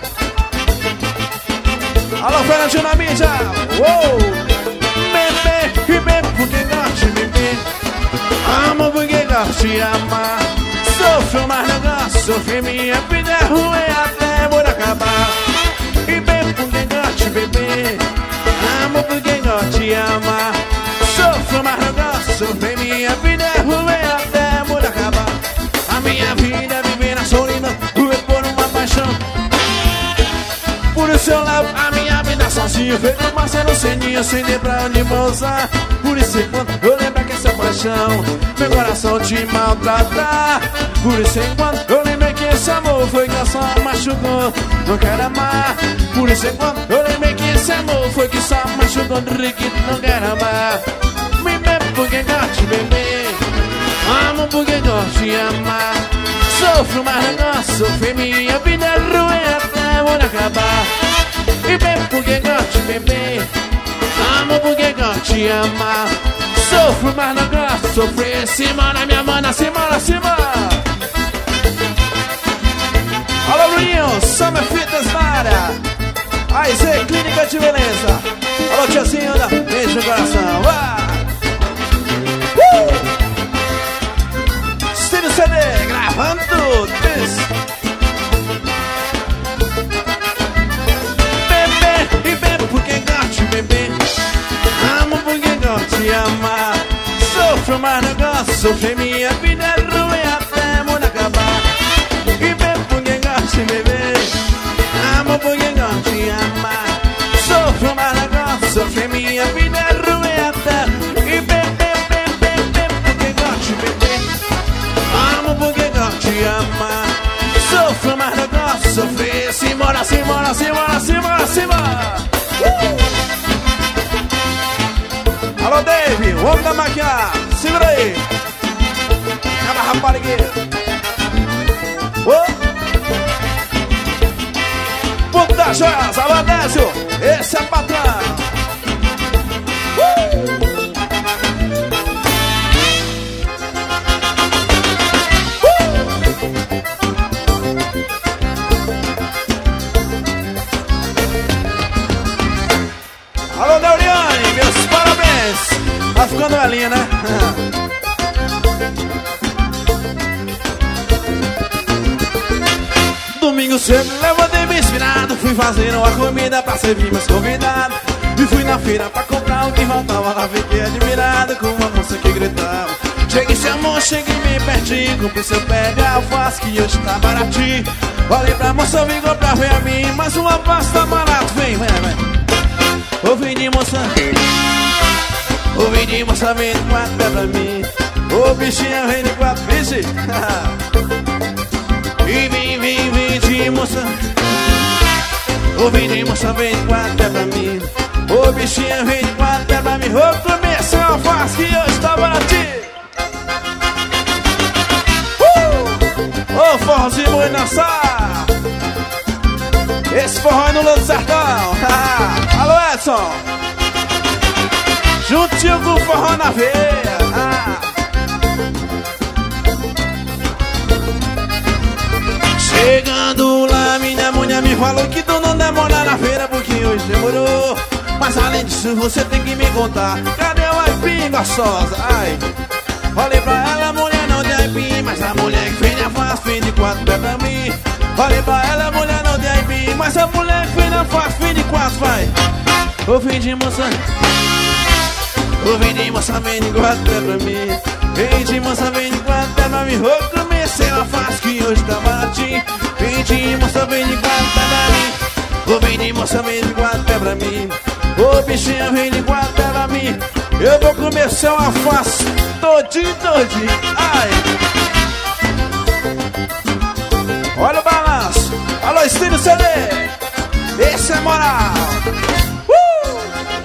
Alô, Fernandinho na mídia. Uou! Beber, beber porque gosto de beber, amo porque gosto de amar. Sofro, mas não gosto, sofrer minha vida é ruim até o mundo acabar. Beber porque gosto de beber, amo porque gosto de amar. Sofro, mas não gosto, sofrer minha vida é ruim até o mundo acabar. A minha vida é viver na solidão, ruir por uma paixão. Por isso eu levo a minha vida sozinho, feito Marcelo Ceninho, sem ter pra onde pousar. Por isso enquanto eu lembro que essa paixão meu coração te maltratar. Por isso enquanto eu lembro que esse amor foi que só machucou, não quero amar. Por isso enquanto eu lembro que esse amor foi que só machucou, Riquito, não quero amar. Me bebo porque gosto de beber, amo porque gosto de amar. Sofro, mas não gosto, sofrer minha vida é ruim até o mundo acabar. E bebo porque gosto de beber, amo porque gosto de amar. Sofro, mas não gosto, sofrer. Simona, minha mana, Simona, Simona. Alô, Luinho, Summer Fitness na área. Aí, Zé, Clínica de Beleza. Alô, tiazinho, dá beijo no coração. Vai. Uh! Estênio C D, gravando tudo. Beber e bebo porque gosto de beber, amo porque gosto de amar. Sofro, mas não gosto, sofrer minha vida é ruim até o mundo acabar. E bebo porque gosto de beber, amo porque gosto de amar. Sofro, mas não gosto, sofrer minha vida é ruim até. E bebo, bebo, bebo, bebo porque gosto de beber, amo porque gosto de amar. Sofro, mas não gosto, sofrer. Simbora, simbora, simbora, simbora, simbora. Uh! Alô, Dave, o homem da máquina, segura aí. Acaba, raparigueira. Oh! Puta das joias, alô Décio, esse é patrão. uh! Alô Neuriane, meus parabéns. Tá ficando velhinha, né? Domingo cedo levantei bem inspirado, fui fazer uma comida pra servir meus convidados. E fui na feira pra comprar o que faltava. Lá fiquei admirado com uma moça que gritava. Cheguei, seu amor, cheguei bem pertinho. Comprei seu pé de alface que hoje tá baratinho. Olhei pra moça, vim comprar, vem a mim. Mais uma pasta barato, vem, vem, vem. Ô vem de moça, ô vem de moça, vem de quatro pé pra mim. Ô bichinha, vem de quatro, vixe. E vem, vem, vem de moça, ô vem de moça, vem de quatro pé pra mim. Ô bichinha, vem de quatro pé pra mim. Ô comer seu alface que hoje tá baratinho. uh! Ô forrozinho, vou dançar. Esse forró é no Lando Sertão. Alô Edson, juntinho com o forró na veia. ah. Chegando lá, minha mulher me falou que tu não demora na feira, porque hoje demorou. Mas além disso você tem que me contar, cadê o aipim gostosa? Ai, olhei pra ela, mulher não de aipim, mas a mulher que fez a face fez de quatro pé pra mim. Olhei pra ela, mulher não de aipim, mas a mulher que fez a face fez de quatro, vai. Ô vem de moça, ô vem de moça, vem de quatro pé pra mim. Vem de moça, vem de quatro pé pra mim. Ô comecei a face que hoje tá baratinho. Vem de moça, vem de quatro pé pra mim. Ô vem de moça, vem de quatro pé pra mim. Ô bichinha, vem de quatro pé pra mim. Eu vou comer seu alface todinho, todinho. Ai, olha o balanço. Alô, Estilo C D, esse é moral. uh!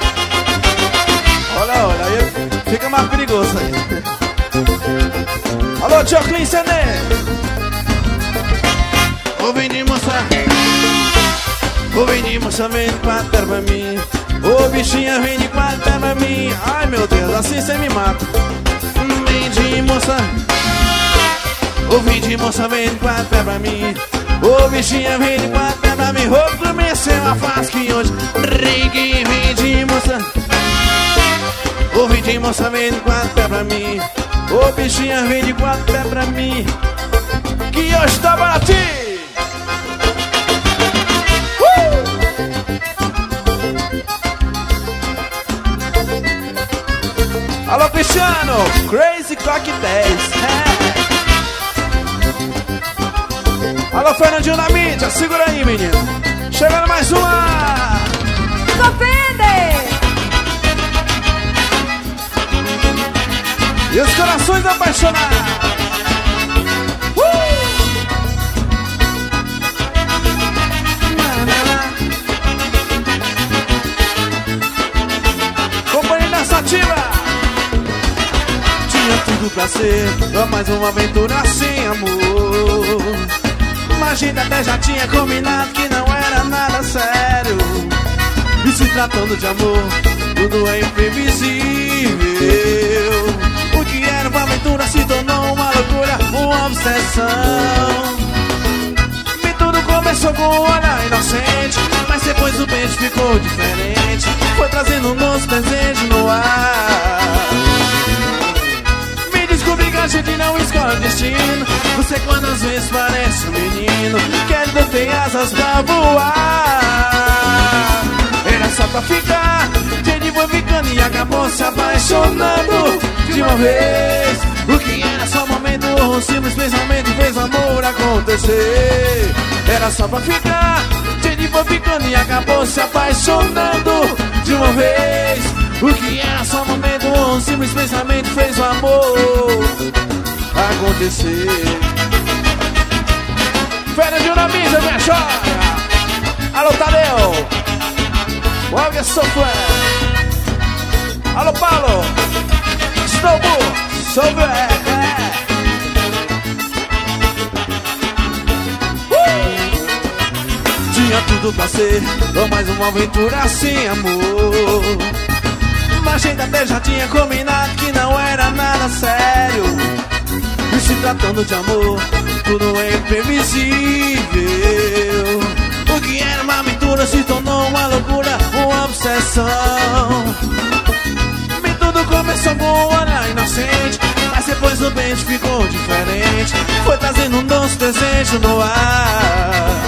Olha, olha, aí fica mais perigoso aí. Alô, Joclin C D. Ô vem de moça, ô vem de moça, vem de quatro pé pra mim. Ô bichinha, vem de quatro pé pra mim. Ai meu Deus, assim cê me mata. Vem de moça, ô vem de moça, vem de quatro pé pra mim. Ô bichinha, vem de quatro pé pra mim. Ô comecei uma face que hoje Rigue, vem de moça, ô vem de moça, vem de quatro pé pra mim. Ô bichinha, vem de quatro pé pra mim, que hoje tá baratinho. Alô Cristiano, Crazy Clock dez. é. Alô Fernandinho na mídia, segura aí menino. Chegando mais uma. Confende! E os corações apaixonados. uh! Companhia da Sativa. Tinha tudo pra ser mais uma aventura sem amor. Mas a gente até já tinha combinado que não era nada sério. E se tratando de amor, tudo é imprevisível. O que era uma aventura se tornou uma loucura, uma obsessão. E tudo começou com um olhar inocente, mas depois o beijo ficou diferente. Foi trazendo um novo desejo no ar. Descobri que a gente não escolhe o destino. Você quantas vezes parece um menino querendo ter asas pra voar. Era só pra ficar, gente foi ficando e acabou se apaixonando de uma vez. O que era só um momento, um simples pensamento fez o amor acontecer. Era só pra ficar, gente foi ficando e acabou se apaixonando de uma vez. O que era só um momento, um simples pensamento fez o amor acontecer. Fernandinho na mídia, minha joia. Alô, Tadeu, Walker Software. Alô, Paulo, Snowboard Software. Uh! Tinha tudo tudo pra ser mais uma aventura sem amor. Mas a gente até já tinha combinado que não era nada sério. E se tratando de amor, tudo é imprevisível. O que era uma aventura se tornou uma loucura, uma obsessão. E tudo começou com um olhar inocente, mas depois o beijo ficou diferente. Foi trazendo um doce desejo no ar.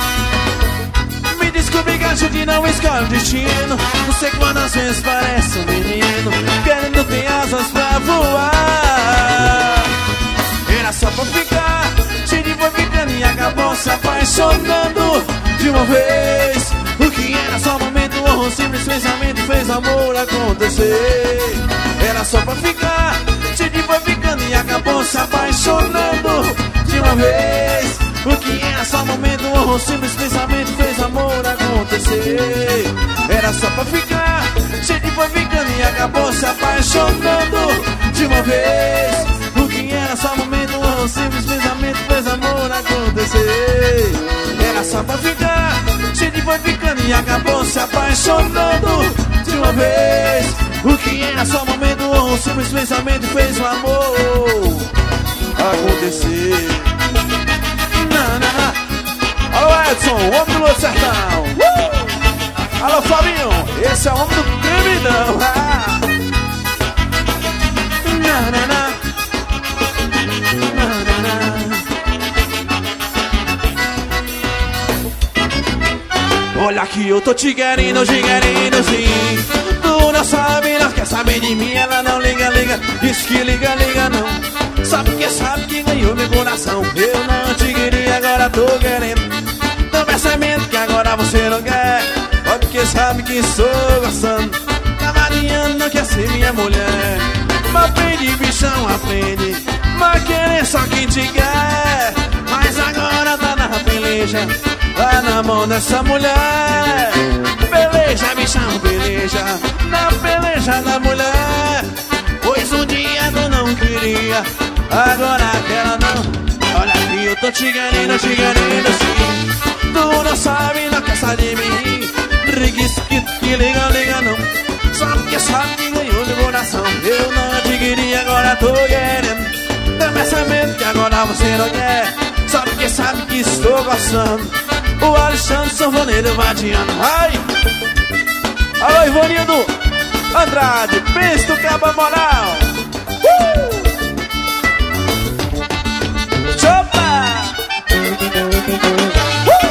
Me descobri que a gente não escolhe o destino. Não sei quantas vezes parece um menino querendo ter asas pra voar. Era só pra ficar, a gente foi ficando e acabou se apaixonando de uma vez. O que era só um momento, um simples pensamento fez amor acontecer. Era só pra ficar, a gente foi ficando e acabou se apaixonando de uma vez. O que era só um momento, um simples pensamento fez amor acontecer. Era só pra ficar, a gente foi ficando e acabou se apaixonando de uma vez. O que era só um momento, um simples pensamento fez amor acontecer. Era só pra ficar, a gente foi ficando e acabou se apaixonando de uma vez. O que era só um momento, um simples pensamento fez o amor acontecer. Na, na, na. Alô Edson, o homem do Lua Sertão. uh! Alô Fabinho, esse é o homem do cremidão. ah! Na, na, na. Olha que eu tô te querendo, te querendo sim. Tu não sabe, não quer saber de mim. Ela não liga, liga, diz que liga, liga não. Só porque sabe que ganhou meu coração. Eu não te queria, agora tô querendo. Tô percebendo que agora você não quer. Só porque sabe que estou gostando. Tá variando, não quer ser minha mulher. Mas aprende, bichão, aprende. Mas querer só quem te quer. Mas agora tá na peleja, tá na mão dessa mulher. Peleja, bichão, peleja. Na peleja da mulher. Pois um dia tu não queria, agora aquela não. Olha que eu tô te querendo, te querendo sim. Tu não sabe, não quer saber de mim. Riguisque, que liga, liga não. Só porque sabe que ganhou meu coração. Eu não te queria, agora tô querendo. Tô pensamento que agora você não quer. Só porque sabe que estou gostando. O Alexandre Sanfoneiro vadiando. Ai! Alô, Ivanildo Andrade, Pisto Caba Moral. Uh! Chopa! Uh!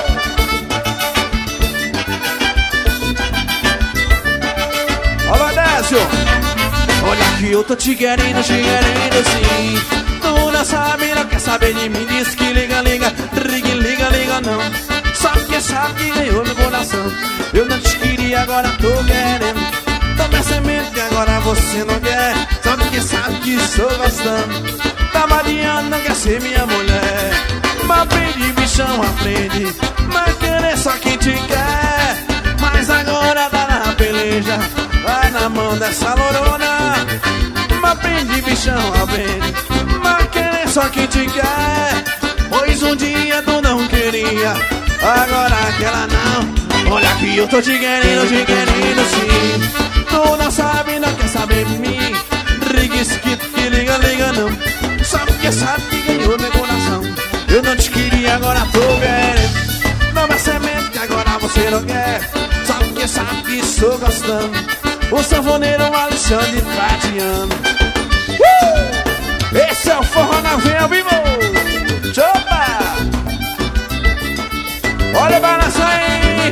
Alô, Décio. Olha que eu tô te querendo, te querendo sim. Tu não sabe, não quer saber de mim. Diz que liga, liga, liga, liga, liga não. Só porque sabe que ganhou meu coração. Eu não te queria, agora tô querendo. Tô percebendo que agora você não quer. Só porque sabe que estou gostando. Tá variando, não quer ser minha mulher. Mas aprende, bichão, aprende. Mas querer só quem te quer. Mas agora tá na peleja, vai na mão dessa lorona. Mas aprende, bichão, aprende. Mas querer só quem te quer. Pois um dia tu não queria, agora aquela não. Olha que eu tô te querendo, te querendo sim. Tu não sabe, não quer saber de mim. Riguisquito, que liga, liga não. Só porque sabe que ganhou meu coração. Eu não te queria, agora tô querendo. Não percebendo que agora você não quer. Só porque sabe que estou gostando. O sanfoneiro Alexandre Vadiano. uh! Esse é o Forró na Veia ao vivo. Chopa! Olha o balanço aí.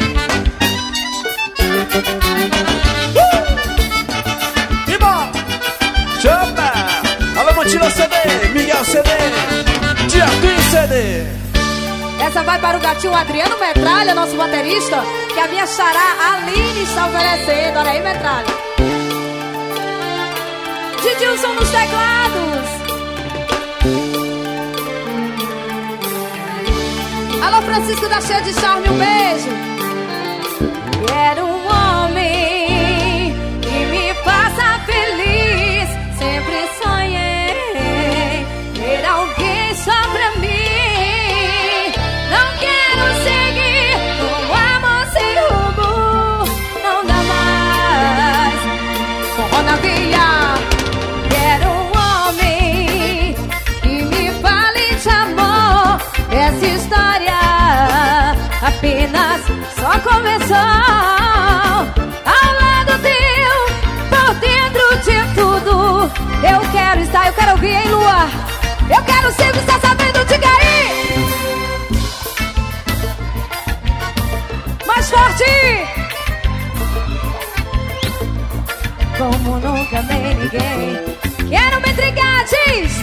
uh! E bom, chopa! Alô, Montila C D, Miguel C D, Tiaguinho C D. Essa vai para o gatinho Adriano Metralha, nosso baterista, que a minha xará Aline está oferecendo. Olha aí, Metralha. Didilson nos teclados. Alô, Francisco da Cheia de Charme, um beijo. Quero um homem que me faça feliz. Sempre sonhei ter alguém só pra mim. Não quero seguir com o amor coração. Ao lado teu, por dentro de tudo. Eu quero estar, eu quero ouvir, hein, Lua? Eu quero sempre estar sabendo, diga aí. Mais forte. Como nunca amei ninguém. Quero me entregar, diz.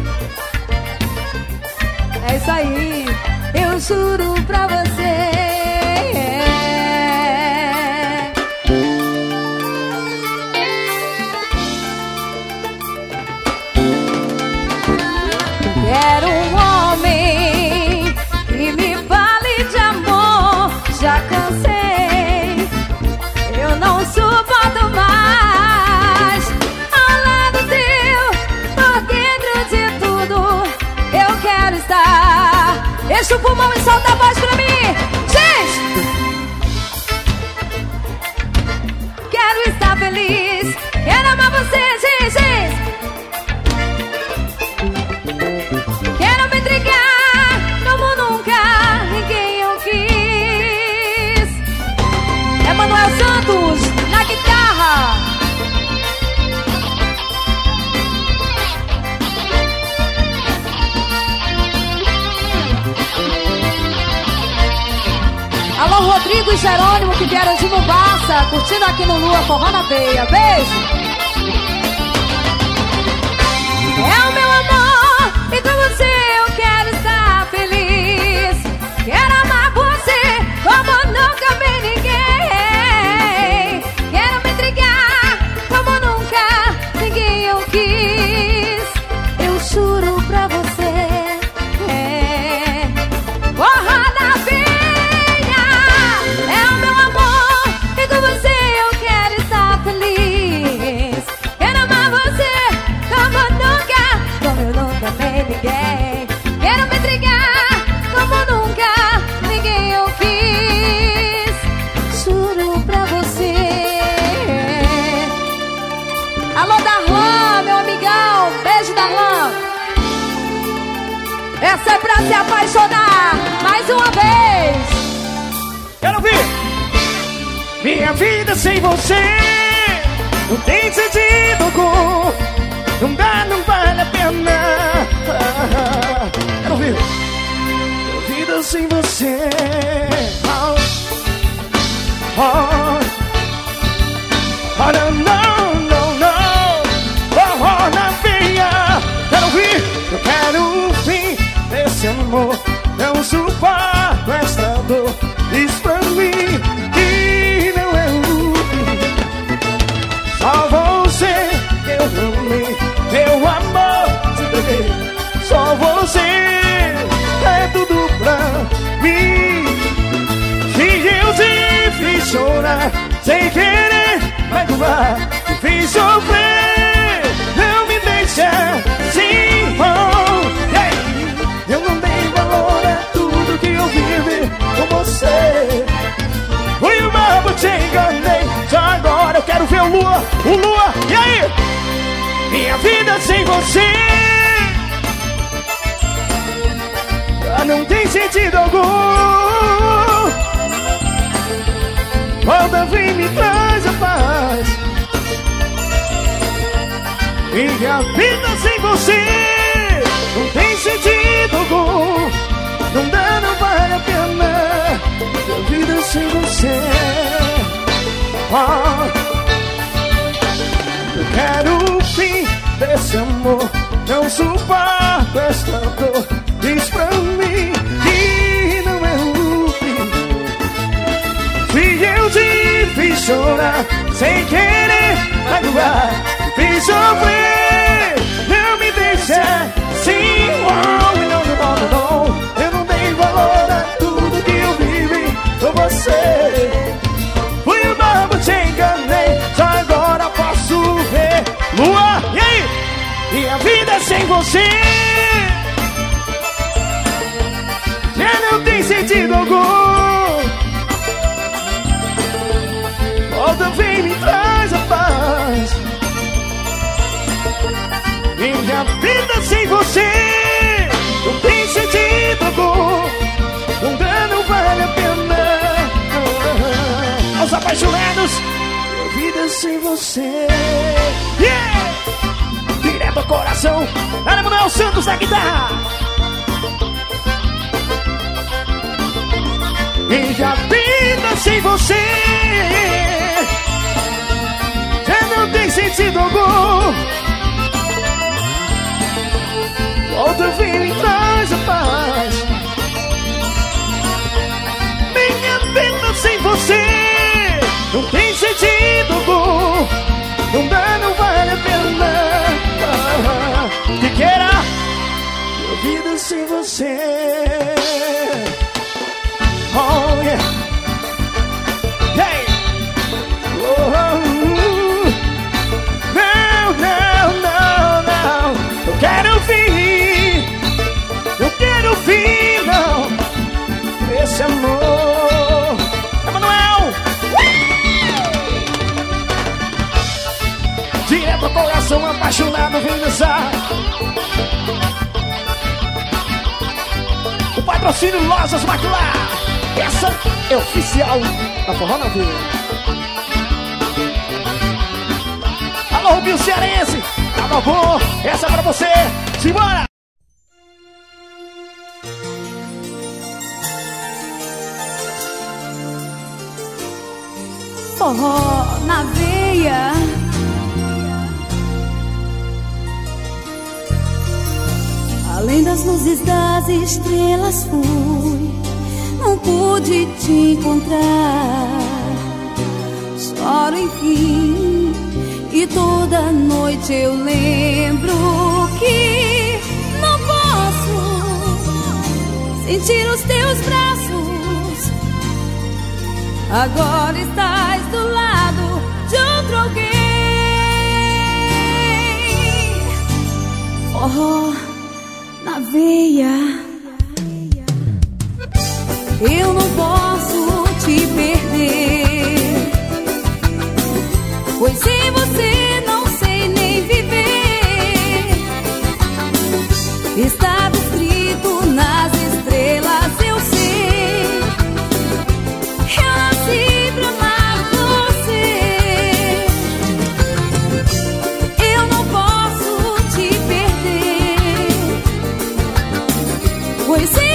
É isso aí. Eu juro pra você. Quero um homem que me fale de amor. Já cansei, eu não suporto mais. Ao lado teu, por dentro de tudo. Eu quero estar. Enche o pulmão e solta a voz pra mim. Gente! Quero estar feliz. Quero amar você, gente. Quero me entregar como nunca ninguém eu quis. É Manuel Santos na guitarra. Alô, Rodrigo e Jerônimo, que vieram de Mombasa, curtindo aqui no Lua, forró na veia. Beijo! É o meu amor, e com você eu quero estar feliz. Quero amar você como nunca vi ninguém. Quero me entregar como nunca ninguém eu quis. Eu juro pra você. É forró na veia. É o meu amor, e com você eu quero estar feliz. Quero amar você como nunca, como eu nunca amei ninguém. Quero me entregar como nunca ninguém eu quis. Juro pra você. Alô, Darlan, meu amigão. Beijo, Darlan. Essa é pra se apaixonar mais uma vez. Quero ouvir. Minha vida sem você não tem sentido algum. Não dá, não vale a pena. Quero ouvir. Minha vida sem você. Oh, oh, oh, não, não, não, não. Oh, oh, na veia. Quero ouvir. Eu quero um fim desse amor. Não suporto esta dor. Diz pra mim que não é o fim. Só você eu amei. Meu amor, te entreguei. Só você é tudo pra mim. Se eu te fiz chorar sem querer, vai doar. Te fiz sofrer, não me deixa assim. Oh, yeah. Eu não dei valor a tudo que eu vivi com você. Fui uma, eu te enganei. Só agora eu quero ver o Lua, o Lua, e aí? Minha vida sem você já não tem sentido algum. Volta, vem, me traz a paz. Minha vida sem você não tem sentido algum. Não dá, não vale a pena. Minha vida sem você. Oh, eu quero o fim desse amor. Não suporto esta dor. Diz pra mim que não é o fim. Se eu te fiz chorar sem querer, vai doar. Fiz sofrer, não me deixa assim. Oh, não, não, não, não. Eu não dei valor a tudo que eu vivi com você. Fui o bobo, te enganei. Só agora posso ver. Lua, e aí? E a vida sem você já não tem sentido algum. Volta, vem, me traz a paz. Minha vida sem você não tem sentido algum. Não dá, não vale a pena. apaixonados. Minha vida sem você. Yeah! Direto ao coração. Ana Manuel Santos na guitarra. Minha vida sem você já não tem sentido algum. Volta, vem e traz a paz. Minha vida sem você não tem sentido algum. Não dá, não vale a pena. Que queira minha vida sem você. Oh yeah. Hey. Oh, oh, não, não, não, não. Eu quero ouvir. Eu quero ouvir, não. Esse amor. Emanuel. Direto ao coração apaixonado, vem dançar. O patrocínio Lojas Macular. Essa é oficial da Forró na Vida. Alô, Rubinho Cearense. Tá bom, essa é pra você. Simbora! Forró na veia. Além das luzes das estrelas fui, não pude te encontrar. Choro enfim, e toda noite eu lembro que não posso sentir os teus braços. Agora estás do lado de outro alguém. Forró na veia. Eu não posso te perder, pois sem você não sei nem viver. Estava escrito nas estrelas, eu sei. Eu nasci pra amar você. Eu não posso te perder, pois sem